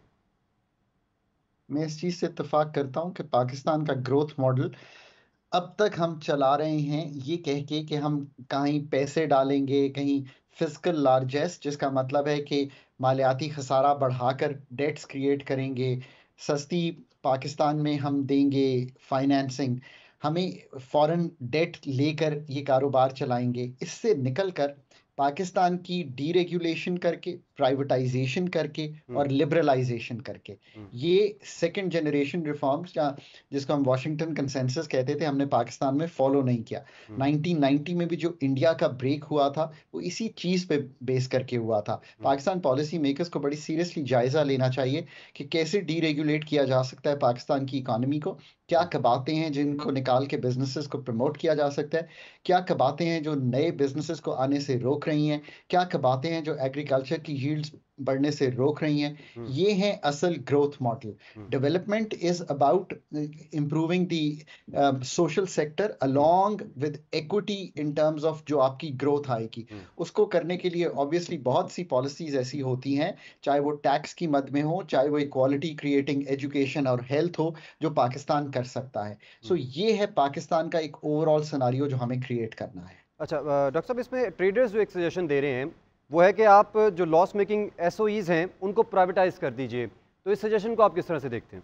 मैं इस चीज़ से इत्तेफाक करता हूँ कि पाकिस्तान का ग्रोथ मॉडल अब तक हम चला रहे हैं ये कह के कि हम कहीं पैसे डालेंगे, कहीं फिस्कल लार्जेस्ट, जिसका मतलब है कि मालियाती खसारा बढ़ाकर डेट्स क्रिएट करेंगे, सस्ती पाकिस्तान में हम देंगे फाइनेंसिंग, हमें फॉरेन डेट लेकर ये कारोबार चलाएंगे। इससे निकलकर पाकिस्तान की डीरेगुलेशन करके, प्राइवेटाइजेशन करके और लिबरलाइजेशन करके, ये सेकंड जनरेशन रिफॉर्म्स जिसको हम वाशिंगटन कंसेंसस कहते थे, हमने पाकिस्तान में फॉलो नहीं किया। नाइनटीन नाइंटी में भी जो इंडिया का ब्रेक हुआ था वो इसी चीज़ पे बेस करके हुआ था। पाकिस्तान पॉलिसी मेकर्स को बड़ी सीरियसली जायज़ा लेना चाहिए कि कैसे डीरेगुलेट किया जा सकता है पाकिस्तान की इकानमी को, क्या कबातें हैं जिनको निकाल के बिजनेसेस को प्रमोट किया जा सकता है, क्या कबातें हैं जो नए बिजनेसेस को आने से रोक रोक रही हैं, क्या बातें हैं जो एग्रीकल्चर की यील्ड्स बढ़ने से रोक रही हैं। ये है असल growth model. Development is about improving the social sector along with equity in terms of जो आपकी ग्रोथ आएगी। उसको करने के लिए ऑब्वियसली बहुत सी पॉलिसीज ऐसी होती हैं, चाहे वो टैक्स की मद में हो, चाहे वो इक्वालिटी क्रिएटिंग एजुकेशन और हेल्थ हो, जो पाकिस्तान कर सकता है। सो so, ये है पाकिस्तान का एक ओवरऑल सिनारियो जो हमें क्रिएट करना है। अच्छा डॉक्टर साहब, इसमें ट्रेडर्स जो एक सजेशन दे रहे हैं वो है कि आप जो लॉस मेकिंग एसओईज हैं उनको प्राइवेटाइज कर दीजिए, तो इस सजेशन को आप किस तरह से देखते हैं?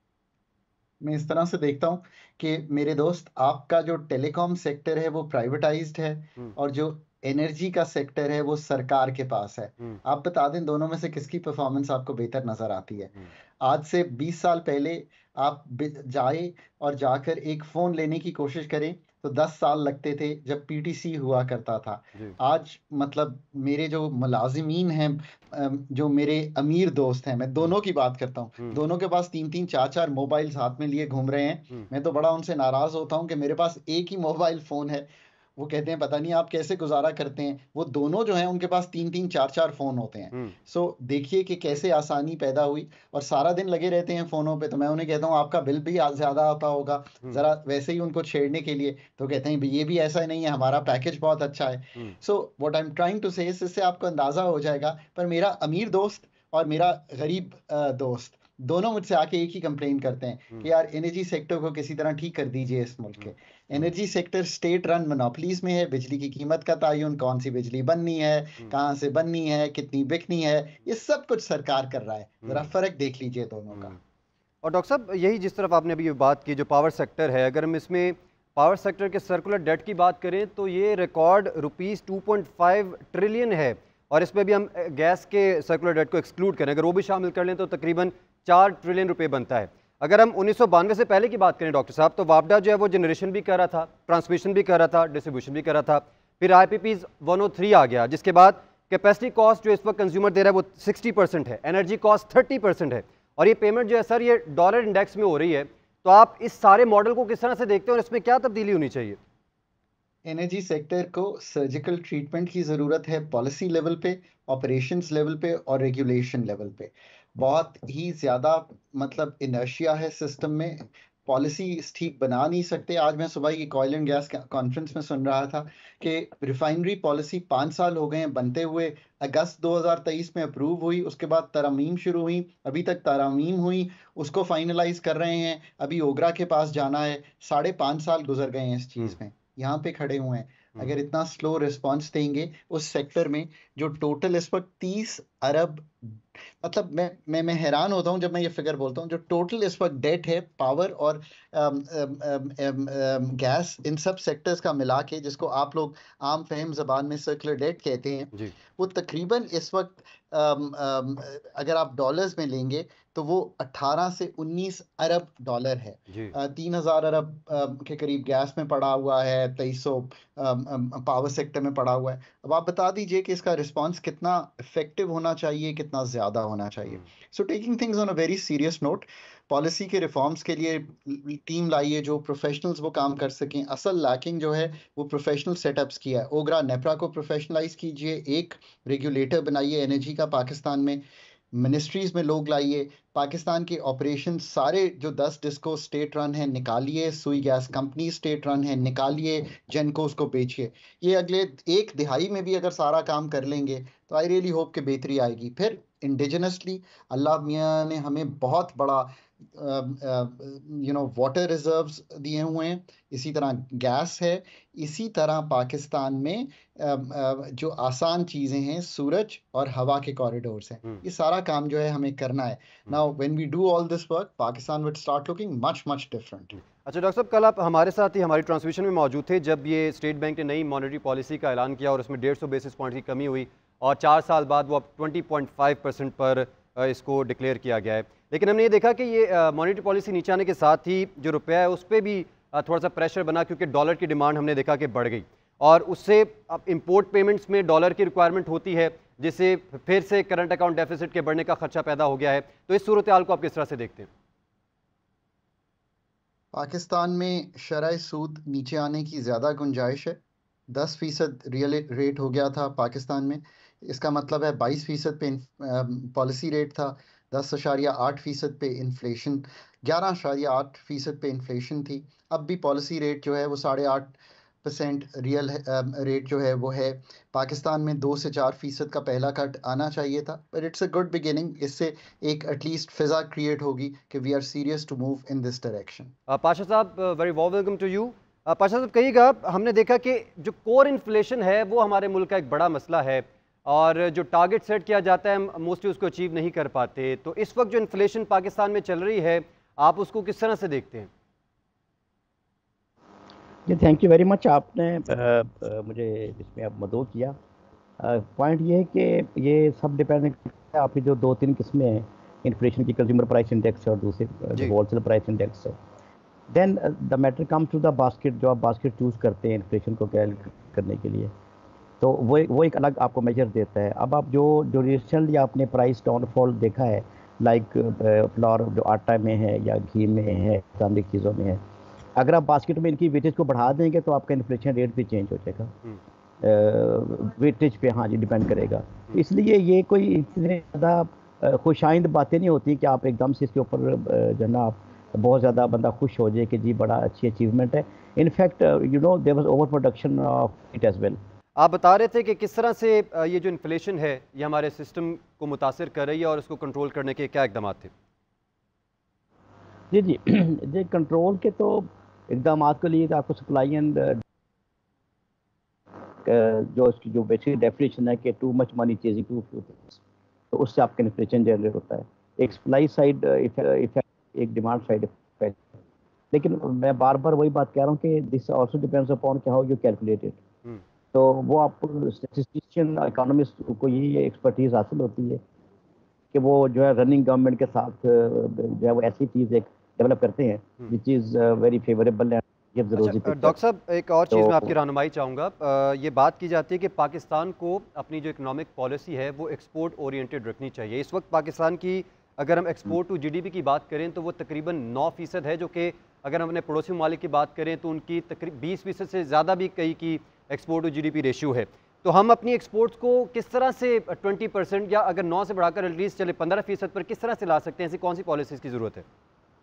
मैं इस तरह से देखता हूं कि मेरे दोस्त, आपका जो टेलीकॉम सेक्टर है वो प्राइवेटाइज्ड है और जो एनर्जी का सेक्टर है वो सरकार के पास है। आप बता दें दोनों में से किसकी परफॉर्मेंस आपको बेहतर नजर आती है? आज से बीस साल पहले आप जाए और जाकर एक फोन लेने की कोशिश करें तो दस साल लगते थे जब पीटीसी हुआ करता था। आज मतलब मेरे जो मुलाजिमीन हैं, जो मेरे अमीर दोस्त हैं, मैं दोनों की बात करता हूँ, दोनों के पास तीन तीन चार चार मोबाइल हाथ में लिए घूम रहे हैं। मैं तो बड़ा उनसे नाराज होता हूँ कि मेरे पास एक ही मोबाइल फोन है। वो कहते हैं पता नहीं आप कैसे गुजारा करते हैं। वो दोनों जो हैं उनके पास तीन तीन चार चार फोन होते हैं। सो so, देखिए कि कैसे आसानी पैदा हुई और सारा दिन लगे रहते हैं फोनों पे। तो मैं उन्हें कहता हूँ आपका बिल भी ज्यादा आता होगा, जरा वैसे ही उनको छेड़ने के लिए। तो कहते हैं ये भी ऐसा नहीं है, हमारा पैकेज बहुत अच्छा है। So what I am trying to say, इससे आपको अंदाजा हो जाएगा। पर मेरा अमीर दोस्त और मेरा गरीब दोस्त दोनों मुझसे आके एक ही कंप्लेन करते हैं कि यार एनर्जी सेक्टर को किसी तरह ठीक कर दीजिए इस मुल्क के। Energy sector state run monopolies में है। बिजली की कीमत का तयन, कौन सी बिजली बननी है, कहाँ से बननी है, कितनी बिकनी है, ये सब कुछ सरकार कर रहा है। जरा फर्क देख लीजिए दोनों का। और डॉक्टर साहब, यही जिस तरफ आपने अभी बात की, जो पावर सेक्टर है, अगर हम इसमें पावर सेक्टर के सर्कुलर डेट की बात करें तो ये record rupees two point five trillion है। और इसमें भी हम गैस के सर्कुलर डेट को एक्सक्लूड करें, अगर वो भी शामिल कर लें तो तकरीबन चार ट्रिलियन रुपए बनता है। अगर हम उन्नीस सौ बानवे से पहले की बात करें डॉक्टर साहब, तो वापडा जो है वो जनरेशन भी कर रहा था, ट्रांसमिशन भी कर रहा था, डिस्ट्रीब्यूशन भी कर रहा था। फिर I P Ps one O three आ गया, जिसके बाद कैपेसिटी कॉस्ट जो इस वक्त कंज्यूमर दे रहा है वो सिक्सटी परसेंट है, एनर्जी कॉस्ट थर्टी परसेंट है। और ये पेमेंट जो है सर ये डॉलर इंडेक्स में हो रही है। तो आप इस सारे मॉडल को किस तरह से देखते हैं और इसमें क्या तब्दीली होनी चाहिए? एनर्जी सेक्टर को सर्जिकल ट्रीटमेंट की ज़रूरत है, पॉलिसी लेवल पे, ऑपरेशंस लेवल पे और रेगुलेशन लेवल पे। बहुत ही ज़्यादा मतलब इनर्शिया है सिस्टम में, पॉलिसी ठीक बना नहीं सकते। आज मैं सुबह की ऑयल एंड गैस कॉन्फ्रेंस में सुन रहा था कि रिफाइनरी पॉलिसी पाँच साल हो गए हैं बनते हुए। अगस्त दो हज़ार तेईस में अप्रूव हुई, उसके बाद तरमीम शुरू हुई, अभी तक तरमीम हुई, उसको फाइनलाइज कर रहे हैं। अभी ओगरा के पास जाना है, साढ़े पाँच साल गुजर गए हैं इस चीज़ में, यहाँ पे खड़े हुए हैं। अगर इतना स्लो रिस्पांस देंगे उस सेक्टर में जो टोटल इस वक्त तीस अरब, मतलब मैं मैं मैं हैरान होता हूँ जब मैं ये फिगर बोलता हूँ, जो टोटल इस वक्त डेट है पावर और अम, अम, अम, अम, अम, गैस, इन सब सेक्टर्स का मिला के, जिसको आप लोग आम फहम जबान में सर्कुलर डेट कहते हैं, वो तकरीबन इस वक्त अम, अम, अगर आप डॉलर्स में लेंगे तो वो अठारह से उन्नीस अरब डॉलर है। तीन हजार अरब के करीब गैस में पड़ा हुआ है, तेईस सौ पावर सेक्टर में पड़ा हुआ है। अब आप बता दीजिए कि इसका रिस्पांस कितना इफेक्टिव होना चाहिए, कितना ज्यादा होना चाहिए। So taking things on a very serious note, policy के रिफॉर्म्स के लिए टीम लाइए जो प्रोफेशनल्स वो काम कर सकें। असल लैकिंग जो है वो प्रोफेशनल सेटअप्स की है। ओगरा नेपरा को प्रोफेशनलाइज कीजिए, एक रेगुलेटर बनाइए एनर्जी का पाकिस्तान में, मिनिस्ट्रीज में लोग लाइए, पाकिस्तान के ऑपरेशन सारे जो दस डिस्को स्टेट रन है निकालिए, सुई गैस कंपनी स्टेट रन है निकालिए, जेनको उसको बेचिए। ये अगले एक दिहाई में भी अगर सारा काम कर लेंगे तो आई रियली होप कि बेहतरी आएगी। फिर इंडिजिनसली अल्लाह मियाँ ने हमें बहुत बड़ा यू नो वाटर रिजर्व्स दिए हुए हैं, इसी तरह गैस है, इसी तरह पाकिस्तान में uh, uh, जो आसान चीज़ें हैं सूरज और हवा के कॉरिडोर्स हैं। ये सारा काम जो है हमें करना है। Now when we do all this work, Pakistan will start looking much much different. अच्छा डॉक्टर साहब, कल आप हमारे साथ ही हमारी ट्रांसमिशन में मौजूद थे जब ये स्टेट बैंक ने नई मॉनेटरी पॉलिसी का ऐलान किया और उसमें डेढ़ सौ बेसिस पॉइंट की कमी हुई और चार साल बाद वो अब ट्वेंटी पॉइंट फाइव परसेंट पर इसको डिक्लेयर किया गया है। लेकिन हमने ये देखा कि ये मॉनेटरी पॉलिसी नीचे आने के साथ ही जो रुपया है उस पर भी थोड़ा सा प्रेशर बना, क्योंकि डॉलर की डिमांड हमने देखा कि बढ़ गई और उससे अब इंपोर्ट पेमेंट्स में डॉलर की रिक्वायरमेंट होती है, जिससे फिर से करंट अकाउंट डेफिसिट के बढ़ने का खर्चा पैदा हो गया है। तो इस सूरत हाल को आप किस तरह से देखते हैं? पाकिस्तान में शरह सूद नीचे आने की ज़्यादा गुंजाइश है। दस फीसद रियल रेट हो गया था पाकिस्तान में। इसका मतलब है बाईस फीसद पे पॉलिसी रेट था, दस अशारिया आठ फीसद पे इन्फ्लेशन, ग्यारह अशारिया आठ फीसद पे इन्फ्लेशन थी। अब भी पॉलिसी रेट जो है वो साढ़े आठ परसेंट रियल रेट जो है वो है। पाकिस्तान में दो से चार फीसद का पहला कट आना चाहिए था, but it's a good beginning. इससे एक एटलीस्ट फिजा क्रिएट होगी कि we are serious to move in this direction. Pasha साहब, very warm welcome to you. Pasha साहब, कहिएगा, हमने देखा कि जो कोर इन्फ्लेशन है वो हमारे मुल्क का एक बड़ा मसला है और जो टारगेट सेट किया जाता है हम मोस्टली उसको अचीव नहीं कर पाते। तो इस वक्त जो इन्फ्लेशन पाकिस्तान में चल रही है, आप उसको किस तरह से देखते हैं? जी, थैंक यू वेरी मच। आपने आ, आ, मुझे इसमें अब मदद किया। पॉइंट ये है कि ये सब डिपेंड करता है आपकी जो दो तीन किस्में हैं इन्फ्लेशन की, कंज्यूमर प्राइस इंडेक्स और दूसरे होलसेल प्राइस इंडेक्स है। Then the matter come to the basket, जो आप बास्केट चूज़ करते हैं इन्फ्लेशन को कैलकुलेट करने के लिए, तो वो वो एक अलग आपको मेजर देता है। अब आप जो जो रिसेंटली आपने प्राइस डाउनफॉल देखा है, लाइक फ्लोर जो आटा में है या घी में है, चांदी चीज़ों में है, अगर आप बास्केट में इनकी वेटेज को बढ़ा देंगे तो आपका इन्फ्लेशन रेट भी चेंज हो जाएगा। वेटेज पे हाँ जी डिपेंड करेगा। इसलिए ये कोई इतने ज़्यादा खुशाइंद बातें नहीं होती कि आप एकदम से इसके ऊपर जो है ना आप बहुत ज़्यादा बंदा खुश हो जाए कि जी बड़ा अच्छी अचीवमेंट है। In fact you know there was over production of it as well. आप बता रहे थे कि किस तरह से ये जो इन्फ्लेशन है ये हमारे सिस्टम को मुतासिर कर रही है और इसको कंट्रोल करने के क्या इकदाम थे? जी जी जी कंट्रोल के तो इकदाम के लिए तो आपको सप्लाई एंड जो इसकी जो बेसिक डेफिनेशन है कि too much money chasing too few things, तो उससे आपका इन्फ्लेशन जनरेट होता है। एक सप्लाई साइड इफेक्ट, एक डिमांड साइड इफेक्ट। लेकिन मैं बार बार वही बात कह रहा हूँ कि this also depends upon how you calculate it. तो वो आपको स्टैटिस्टिशियन इकोनॉमिस्ट को यही एक्सपर्टीज हासिल होती है कि वो जो है रनिंग गवर्नमेंट के साथ जो है वो ऐसी चीज़ एक डेवलप करते हैं विच इज़ वेरी फेवरेबल। अच्छा डॉक्टर साहब, एक और चीज़ मैं आपकी रहनुमाई चाहूँगा। ये बात की जाती है कि पाकिस्तान को अपनी जो इकोनॉमिक पॉलिसी है वो एक्सपोर्ट ओरिएंटेड रखनी चाहिए। इस वक्त पाकिस्तान की अगर हम एक्सपोर्ट टू जीडीपी की बात करें तो वो तकरीबन नौ फीसद है, जो कि अगर हम अपने पड़ोसी ममालिक की बात करें तो उनकी तकरीबन बीस फीसद से ज़्यादा भी कई की एक्सपोर्ट टू जीडीपी रेशियो है। तो हम अपनी एक्सपोर्ट्स को किस तरह से ट्वेंटी परसेंट या अगर नौ से बढ़ाकर एटलीस्ट चले पंद्रह फीसद पर किस तरह से ला सकते हैं? ऐसी कौन सी पॉलिसीज़ की ज़रूरत है?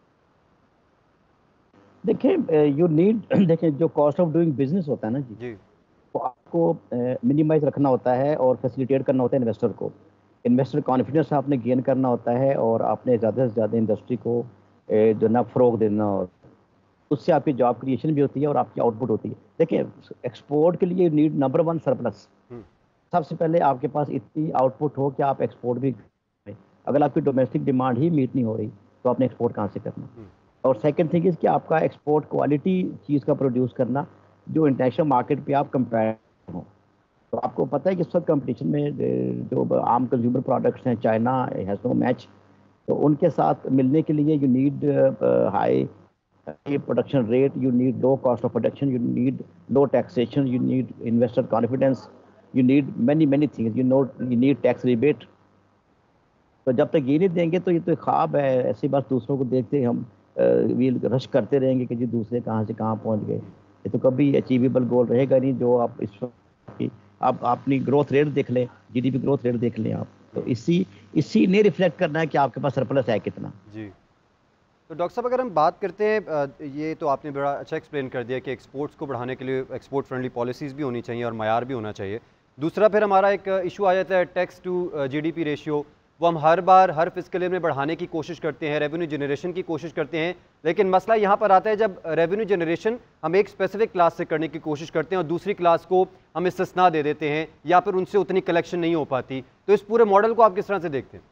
देखिए यू नीड देखिए जो कॉस्ट ऑफ डूइंग बिजनेस होता है ना जी, जी। वो आपको मिनिमाइज रखना होता है और फैसिलिटेट करना होता है इन्वेस्टर को। इन्वेस्टर कॉन्फिडेंस आपने गेन करना होता है और आपने ज़्यादा से ज़्यादा इंडस्ट्री को जो ना फ़रोग देना होता है। उससे आपकी जॉब क्रिएशन भी होती है और आपकी आउटपुट होती है। देखिए एक्सपोर्ट के लिए नीड नंबर वन सरप्लस। सबसे पहले आपके पास इतनी आउटपुट हो कि आप एक्सपोर्ट भी करें। अगर आपकी डोमेस्टिक डिमांड ही मीट नहीं हो रही तो आपने एक्सपोर्ट कहाँ से करना। और सेकंड थिंग इज़ कि आपका एक्सपोर्ट क्वालिटी चीज़ का प्रोड्यूस करना जो इंटरनेशनल मार्केट पे आप कंपेयर हो। तो आपको पता है कि इस वक्त कंपटीशन में जो आम कंज्यूमर प्रोडक्ट्स हैं, चाइना हैज़ नो मैच। तो उनके साथ मिलने के लिए you need high production rate, you need low cost of production, you need low taxation, you need investor confidence, you need many many things, you know you need tax rebate। तो जब तक ये नहीं देंगे तो ये तो ख्वाब है। ऐसी बात दूसरों को देखते हम वील रश करते रहेंगे कि जी दूसरे कहाँ से कहाँ पहुँच गए। ये तो कभी अचीवेबल गोल रहेगा नहीं। जो आप इस वक्त आप अपनी ग्रोथ रेट देख लें, जीडीपी ग्रोथ रेट देख लें आप, तो इसी इसी ने रिफ्लेक्ट करना है कि आपके पास सरप्लस है कितना जी। तो डॉक्टर साहब, अगर हम बात करते हैं, ये तो आपने बड़ा अच्छा एक्सप्लेन कर दिया कि एक्सपोर्ट्स को बढ़ाने के लिए एक्सपोर्ट फ्रेंडली पॉलिसीज़ भी होनी चाहिए और मायार भी होना चाहिए। दूसरा फिर हमारा एक इशू आ जाता है टैक्स टू जीडीपी रेशियो। वो हम हर बार हर फिस्कल ईयर में बढ़ाने की कोशिश करते हैं, रेवेन्यू जनरेशन की कोशिश करते हैं, लेकिन मसला यहाँ पर आता है जब रेवेन्यू जनरेशन हम एक स्पेसिफिक क्लास से करने की कोशिश करते हैं और दूसरी क्लास को हम इस्तिस्ना दे देते हैं या फिर उनसे उतनी कलेक्शन नहीं हो पाती। तो इस पूरे मॉडल को आप किस तरह से देखते हैं?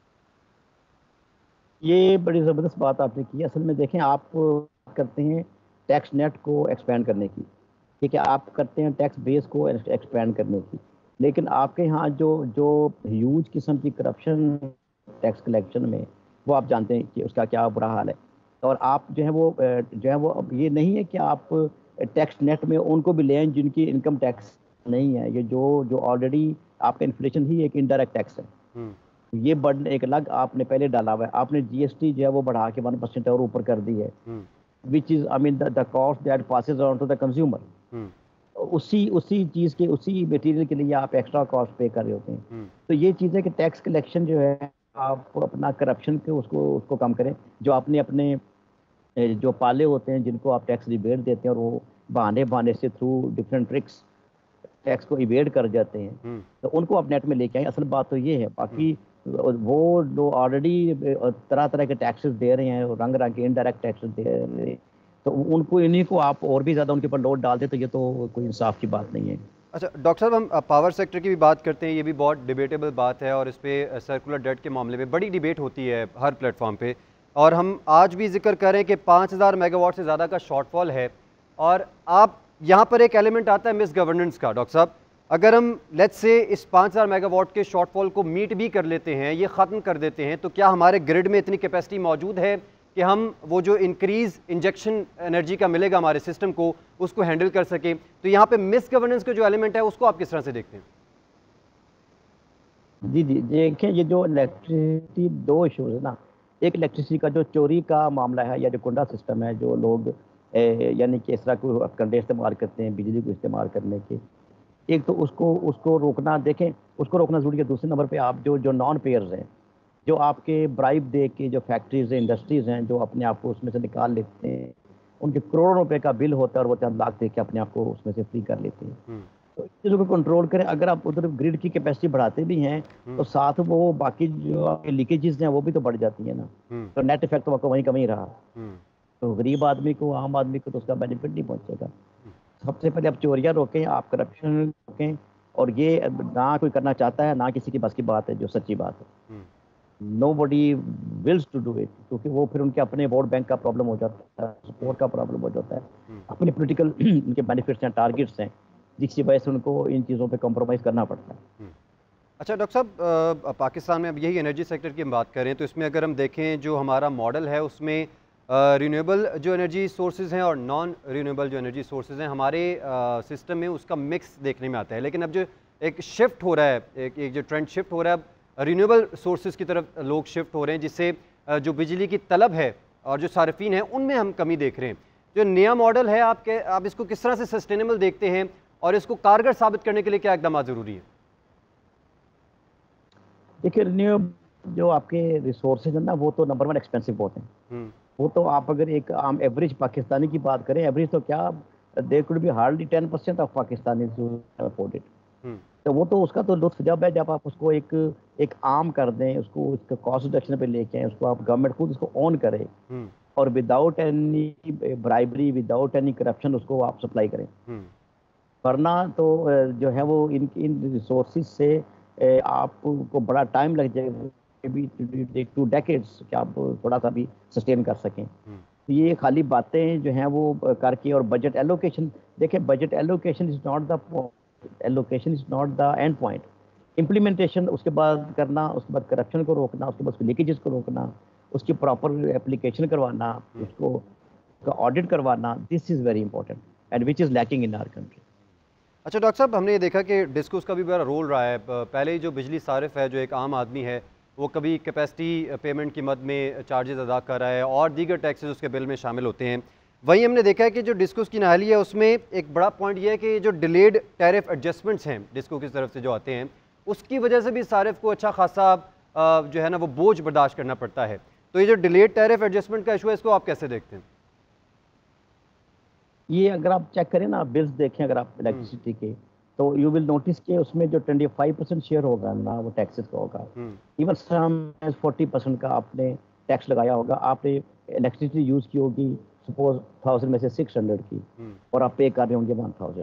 ये बड़ी ज़बरदस्त बात आपने की। असल में देखें, आप करते हैं टैक्स नेट को एक्सपेंड करने की, ठीक है, आप करते हैं टैक्स बेस को एक्सपेंड करने की, लेकिन आपके यहाँ जो जो ह्यूज किस्म की करप्शन टैक्स कलेक्शन में, वो आप जानते हैं कि उसका क्या बुरा हाल है। और आप जो है वो जो है वो ये नहीं है कि आप टैक्स नेट में उनको भी लें जिनकी इनकम टैक्स नहीं है। ये जो जो ऑलरेडी आपका इन्फ्लेशन ही एक इनडायरेक्ट टैक्स है, ये बर्डन एक अलग आपने पहले डाला हुआ है। आपने जीएसटी जो है वो बढ़ा के वन परसेंट और ऊपर कर दी है, which is I mean the cost that passes on to the consumer. उसी उसी चीज़ के उसी मटेरियल के लिए आप एक्स्ट्रा कॉस्ट पे कर रहे होते हैं। तो ये चीज़ है कि टैक्स कलेक्शन जो है आप अपना करप्शन के उसको उसको कम करें। जो आपने अपने ए, जो पाले होते हैं जिनको आप टैक्स रिबेट देते हैं और वो बहाने बहाने से थ्रू डिफरेंट ट्रिक्स टैक्स को इवेड कर जाते हैं, तो उनको आप नेट में लेके आए। असल बात तो ये है। बाकी वो जो ऑलरेडी तरह तरह के टैक्सेस दे रहे हैं, रंग रंग के इनडायरेक्ट टैक्सेस दे रहे हैं, तो उनको इन्हीं को आप और भी ज़्यादा उनके ऊपर लोड डाल दें, तो ये तो कोई इंसाफ की बात नहीं है। अच्छा डॉक्टर साहब, हम पावर सेक्टर की भी बात करते हैं, ये भी बहुत डिबेटेबल बात है और इस पर सर्कुलर डेट के मामले में बड़ी डिबेट होती है हर प्लेटफॉर्म पे, और हम आज भी जिक्र करें कि पाँच हज़ार मेगावाट से ज़्यादा का शॉर्टफॉल है। और आप यहाँ पर एक एलिमेंट आता है मिस गवर्नेंस का। डॉक्टर साहब, अगर हम लेट्स से इस पाँच हज़ार मेगावाट के शॉर्टफॉल को मीट भी कर लेते हैं, ये ख़त्म कर देते हैं, तो क्या हमारे ग्रिड में इतनी कैपेसिटी मौजूद है कि हम वो जो इंक्रीज इंजेक्शन एनर्जी का मिलेगा हमारे सिस्टम को, उसको हैंडल कर सकें? तो यहाँ पे मिस गवर्नेंस का जो एलिमेंट है उसको आप किस तरह से देखते हैं? जी जी देखिए, ये जो इलेक्ट्रिसिटी दो इशूज़ है ना, एक इलेक्ट्रिसिटी का जो चोरी का मामला है या जो कुंडा सिस्टम है, जो लोग यानी कि इस तरह को कंडे इस्तेमाल करते हैं बिजली को इस्तेमाल करने के, एक तो उसको उसको रोकना, देखें उसको रोकना ज़रूरी है। दूसरे नंबर पे आप जो जो नॉन पेयर्स हैं, जो आपके ब्राइब दे के जो फैक्ट्रीज हैं, इंडस्ट्रीज़ हैं, जो अपने आप को उसमें से निकाल लेते हैं, उनके करोड़ों रुपए का बिल होता है और वो चंद लाख दे के अपने आप को उसमें से फ्री कर लेते हैं। तो इस चीज़ों को कंट्रोल करें। अगर आप उधर ग्रिड की कैपेसिटी बढ़ाते भी हैं तो साथ वो बाकी जो आपके लीकेजेस हैं वो भी तो बढ़ जाती है ना, तो नेट इफेक्ट तो आपको वहीं कम ही रहा। तो गरीब आदमी को, आम आदमी को तो उसका बेनिफिट नहीं पहुंचेगा। सबसे पहले आप चोरियाँ रोकें, आप करप्शन रोकें, और ये ना कोई करना चाहता है, ना किसी की बस की बात है, जो सच्ची बात है। Nobody wills to do it, क्योंकि वो फिर उनके अपने वोट बैंक का प्रॉब्लम हो जाता है, सपोर्ट का प्रॉब्लम हो जाता है, अपने पॉलिटिकल उनके बेनिफिट्स हैं, टारगेट्स हैं, जिसकी वजह से उनको इन चीज़ों पे कॉम्प्रोमाइज़ करना पड़ता है। अच्छा डॉक्टर साहब, पाकिस्तान में अब यही एनर्जी सेक्टर की हम बात करें तो इसमें अगर हम देखें जो हमारा मॉडल है उसमें रिन्यूएबल जो एनर्जी सोर्सेज हैं और नॉन रिन्यूएबल जो एनर्जी सोर्सेज हैं हमारे सिस्टम में उसका मिक्स देखने में आता है। लेकिन अब जो एक शिफ्ट हो रहा है, एक, एक जो ट्रेंड शिफ्ट हो रहा है, अब रिन्यूएबल सोर्सेज की तरफ लोग शिफ्ट हो रहे हैं, जिससे जो बिजली की तलब है और जो सार्फिन है उनमें हम कमी देख रहे हैं। जो नया मॉडल है आपके, आप इसको किस तरह से सस्टेनेबल देखते हैं और इसको कारगर साबित करने के लिए क्या इकदाम ज़रूरी है? देखिए, रिन्यूएबल जो आपके रिसोर्सेज हैं ना, वो तो नंबर वन एक्सपेंसिव बहुत हैं। वो तो आप अगर एक आम एवरेज पाकिस्तानी की बात करें, एवरेज तो क्या, there could be hardly ten percent of Pakistani afford it. तो वो तो उसका तो लुत्फ जब है जब आप उसको एक एक आम कर दें, उसको उसके कॉस्ट रिडक्शन पे लेके आए, उसको आप गवर्नमेंट खुद उसको ऑन करे और without any bribery, without any corruption उसको आप सप्लाई करें। वरना तो जो है वो इन इन रिसोर्सेज से आपको बड़ा टाइम लग जाएगा, टू डेकेड्स कि आप थोड़ा सा भी सस्टेन कर सकें। तो ये खाली बातें जो हैं वो करके, और बजट एलोकेशन, देखें budget allocation is not the allocation is not the end point. Implementation उसके बाद करना, उसके बाद करप्शन को रोकना, उसके बाद उसके लीकेजेस को रोकना, उसकी प्रॉपर एप्लीकेशन करवाना, उसको ऑडिट करवाना, this is very important and which is lacking in our country. अच्छा डॉक्टर साहब, हमने ये देखा कि डिस्कोस का भी बड़ा रोल रहा है। पहले ही जो बिजली सारिफ है, जो एक आम आदमी है, वो कभी कैपेसिटी पेमेंट की मद में चार्जेस अदा कर रहा है और दीगर टैक्सेस उसके बिल में शामिल होते हैं। वहीं हमने देखा है कि जो डिस्कोस की नाहली है उसमें एक बड़ा पॉइंट ये है कि जो डिलेड टैरिफ एडजस्टमेंट्स हैं डिस्को की तरफ से जो आते हैं, उसकी वजह से भी सारिफ को अच्छा खासा जो है ना वो बोझ बर्दाश्त करना पड़ता है। तो ये जो डिलेड टैरिफ एडजस्टमेंट का इशू है, इसको आप कैसे देखते हैं? ये अगर आप चेक करें ना, बिल्स देखें अगर आप इलेक्ट्रिसिटी के, तो यू विल नोटिस के उसमें जो ट्वेंटी फाइव परसेंट शेयर होगा ना, वो टैक्सेस का होगा। इवन सम फोर्टी परसेंट का आपने टैक्स लगाया होगा, आपने इलेक्ट्रिसिटी यूज़ की होगी सपोज थाउजेंड में से सिक्स हंड्रेड की, और आप पे कर रहे होंगे वन थाउजेंड।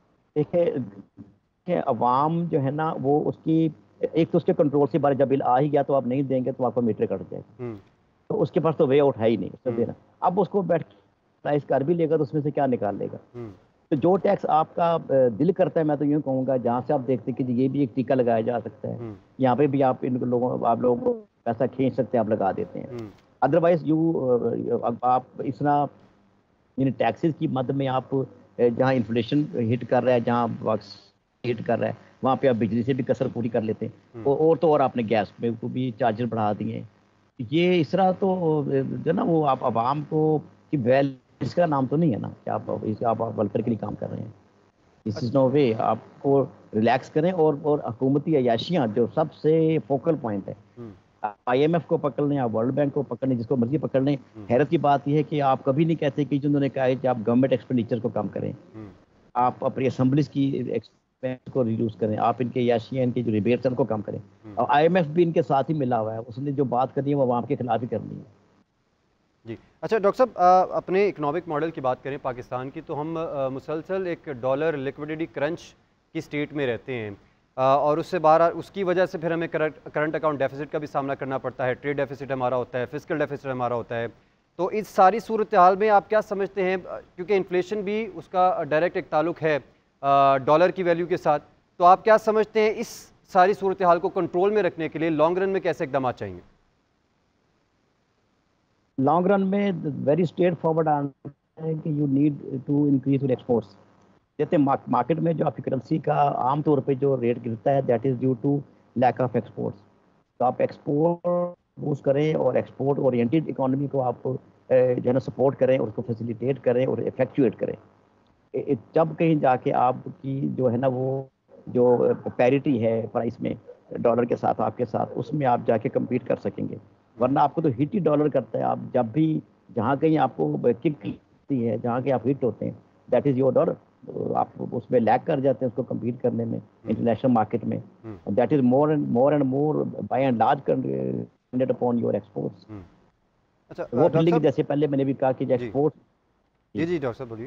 देखिए अवाम जो है ना वो उसकी एक तो उसके कंट्रोल से बाहर, जब बिल आ ही गया तो आप नहीं देंगे तो आपका मीटर कट जाएगा, तो उसके पास तो वे आउट है ही नहीं उसको देना। अब उसको बैठ प्राइस कर भी लेगा तो उसमें से क्या निकाल लेगा? तो जो टैक्स आपका दिल करता है, मैं तो यूँ कहूँगा, जहाँ से आप देखते हैं कि ये भी एक टीका लगाया जा सकता है, यहाँ पे भी आप इन लोगों आप लोगों को पैसा खींच सकते हैं, आप लगा देते हैं। अदरवाइज यू आप इस तरह इन टैक्सेस की मद में आप जहाँ इन्फ्लेशन हिट कर रहा है, जहाँ वक्स हिट कर रहा है, वहाँ पे आप बिजली से भी कसर पूरी कर लेते हैं, और तो और आपने गैस में को भी चार्जेस बढ़ा दिए। ये इस तरह तो जो ना वो आप आवाम को कि वेल इसका नाम तो नहीं है ना कि आप इसका आप वेलफेयर के लिए काम कर रहे हैं। This is no way. आपको रिलैक्स करें और और हुकूमती अयाशियाँ जो सबसे फोकल पॉइंट है, आईएमएफ को पकड़ लें, आप वर्ल्ड बैंक को पकड़ लें, जिसको मर्जी पकड़ लें। हैरत की बात यह है कि आप कभी नहीं कहते कि जिन्होंने कहा है कि आप गवर्नमेंट एक्सपेंडिचर को कम करें, आप अपनी असम्बलीज की एक्सपेंस को रिड्यूस करें, आप इनके याशिया इनके जो रिबेट्स हैं उनको कम करें। और आईएमएफ भी इनके साथ ही मिला हुआ है, उसने जो बात करनी है वो आवाम के खिलाफ ही करनी है। जी अच्छा डॉक्टर साहब, अपने इकोनॉमिक मॉडल की बात करें पाकिस्तान की, तो हम आ, मुसलसल एक डॉलर लिक्विडिटी क्रंच की स्टेट में रहते हैं आ, और उससे बाहर उसकी वजह से फिर हमें करंट अकाउंट डेफिसिट का भी सामना करना पड़ता है, ट्रेड डेफिसिट हमारा होता है, फिजिकल डेफिसिट हमारा होता है। तो इस सारी सूरत हाल में आप क्या समझते हैं, क्योंकि इन्फ्लेशन भी उसका डायरेक्ट एक ताल्लुक है डॉलर की वैल्यू के साथ, तो आप क्या समझते हैं इस सारी सूरत हाल को कंट्रोल में रखने के लिए लॉन्ग रन में कैसे इकदाम चाहिए? लॉन्ग रन में वेरी स्ट्रेट फॉरवर्ड आंसर है कि you need to increase your exports. जैसे मार्केट में जो आपकी करेंसी का आमतौर पे जो रेट गिरता है that is due to lack of exports. तो आप एक्सपोर्ट बूस्ट करें और एक्सपोर्ट ओरिएंटेड इकोनॉमी को आप जो है ना सपोर्ट करें और उसको फैसिलिटेट करें और इफेक्चुएट करें। जब कहीं जाके आपकी जो है ना वो जो पैरिटी है प्राइस में डॉलर के साथ आपके साथ, उसमें आप जाके कम्पीट कर सकेंगे। वरना आपको तो हिट ही डॉलर करता है। आप जब भी जहाँ कहीं आपको किक होती है, जहाँ कहीं आप हिट होते हैं, दैट इज़ योर डॉलर। आप उसमें लैग कर जाते हैं उसको कम्पीट करने में इंटरनेशनल मार्केट में। That is more and more and more by and large dependent upon your exports. अच्छा वो फील्डिंग जैसे पहले मैंने भी कहा कि एक्सपोर्ट। जी जी डॉक्टर साहब बोलिए।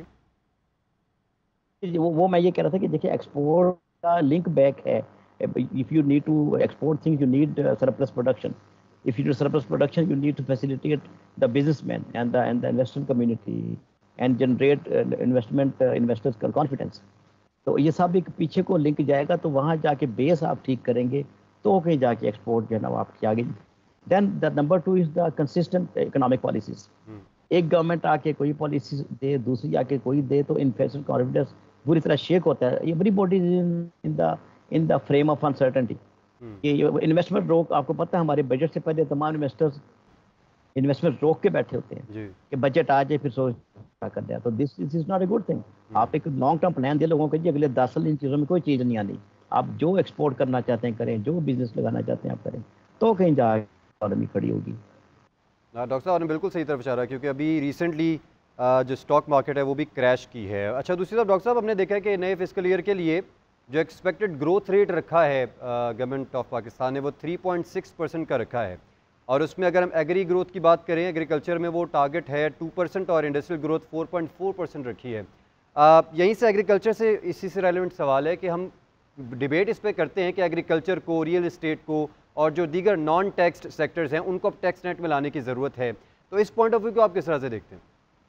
वो वो मैं ये कह रहा था कि देखिए एक्सपोर्ट का लिंक बैक है। If you need to export things you need surplus production. If you do surplus production, you need to facilitate the businessmen and the and the investment community and generate uh, investment uh, investors का confidence. तो ये सब एक पीछे को link जाएगा, तो वहाँ जाके बेस आप ठीक करेंगे तो कहीं जाके एक्सपोर्ट जो है ना वो आपकी आगे। Then the number two is the consistent economic policies. एक गवर्नमेंट आके कोई पॉलिसी दे, दूसरी आके कोई दे, तो इन्वेस्टर कॉन्फिडेंस बुरी तरह शेक होता है। Everybody in the in the frame of uncertainty. कि इन्वेस्टमेंट रोक, आपको पता है हमारे बजट से पहले तमाम इन्वेस्टर्स इन्वेस्टमेंट रोक के बैठे होते हैं कि बजट आ जाए फिर सोच क्या कर दिया। तो this is not a good thing. आप एक लॉन्ग टर्म प्लान दे लोगों को, जी अगले दस साल इन चीज़ों में कोई चीज़ नहीं आनी, आप जो एक्सपोर्ट करना चाहते हैं करें, जो बिजनेस लगाना चाहते हैं आप करें, तो कहीं जाके इकॉनमी खड़ी होगी। डॉक्टर साहब ने बिल्कुल सही तरफ इशारा, क्योंकि अभी रिसेंटली जो स्टॉक मार्केट है वो भी क्रैश की है। अच्छा दूसरी तरफ डॉक्टर साहब हमने देखा है कि नए फिस्कल ईयर के लिए जो एक्सपेक्टेड ग्रोथ रेट रखा है गवर्नमेंट ऑफ पाकिस्तान ने वो थ्री पॉइंट सिक्स परसेंट का रखा है, और उसमें अगर हम एग्री ग्रोथ की बात करें, एग्रीकल्चर में वो टारगेट है टू परसेंट और industrial growth four point four percent रखी है। आ, यहीं से एग्रीकल्चर से इसी से रेलेवेंट सवाल है कि हम डिबेट इस पे करते हैं कि एग्रीकल्चर को, रियल इस्टेट को और जो दीगर नॉन टैक्स्ड सेक्टर्स हैं उनको अब टैक्स नेट में लाने की ज़रूरत है। तो इस पॉइंट ऑफ व्यू को आप किस तरह से देखते हैं?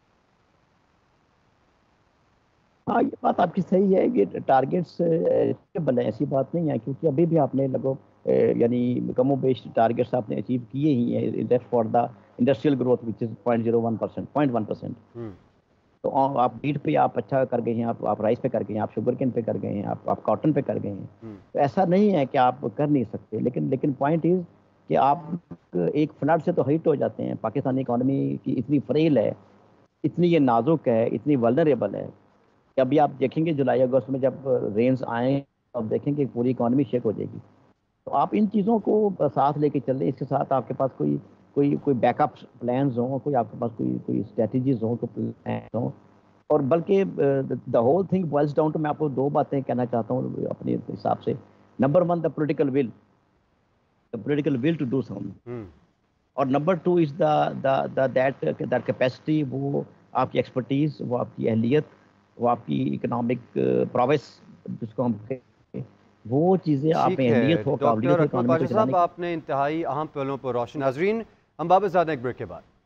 हाँ ये बात आपकी सही है कि टारगेट्स बने, ऐसी बात नहीं है, क्योंकि अभी भी आपने लगो यानी कमो बेश टारगेट्स आपने अचीव किए ही हैं index for the industrial growth which is point zero one percent point one percent. तो आप वीट पे आप अच्छा कर गए हैं, आप आप राइस पे कर गए हैं, आप शुगर केन पे कर गए हैं, आप आप कॉटन पे कर गए हैं। तो ऐसा नहीं है कि आप कर नहीं सकते, लेकिन लेकिन पॉइंट इज कि आप एक फ्लड से तो हिट हो जाते हैं। पाकिस्तानी इकॉनमी की इतनी फ्रेल है, इतनी ये नाजुक है, इतनी वल्नरेबल है। अभी आप देखेंगे जुलाई अगस्त में जब रेन्स आए, अब देखेंगे पूरी इकॉनमी शेक हो जाएगी। तो आप इन चीज़ों को साथ लेके चल रहे, इसके साथ आपके पास कोई कोई कोई बैकअप प्लान्स हों, कोई आपके पास कोई कोई स्ट्रेटजीज हों, कोई प्लान्स हों। और बल्कि the whole thing boils down to, मैं आपको दो बातें कहना चाहता हूँ अपने हिसाब से। Number one, the political will, the political will to do something. और number two is the the that that capacity, वो आपकी एक्सपर्टीज, वो आपकी अहलियत, वो आपकी इकोनॉमिक प्रोग्रेस जिसको हम कहते हैं, वो चीज़ें आप में अहलियत हो, काबिलियत हो इकोनॉमी को चलाने की। आपने इंतहाई अहम पहलुओं पर रोशनी। नाज़रीन हम वापस आते हैं एक ब्रेक के बाद।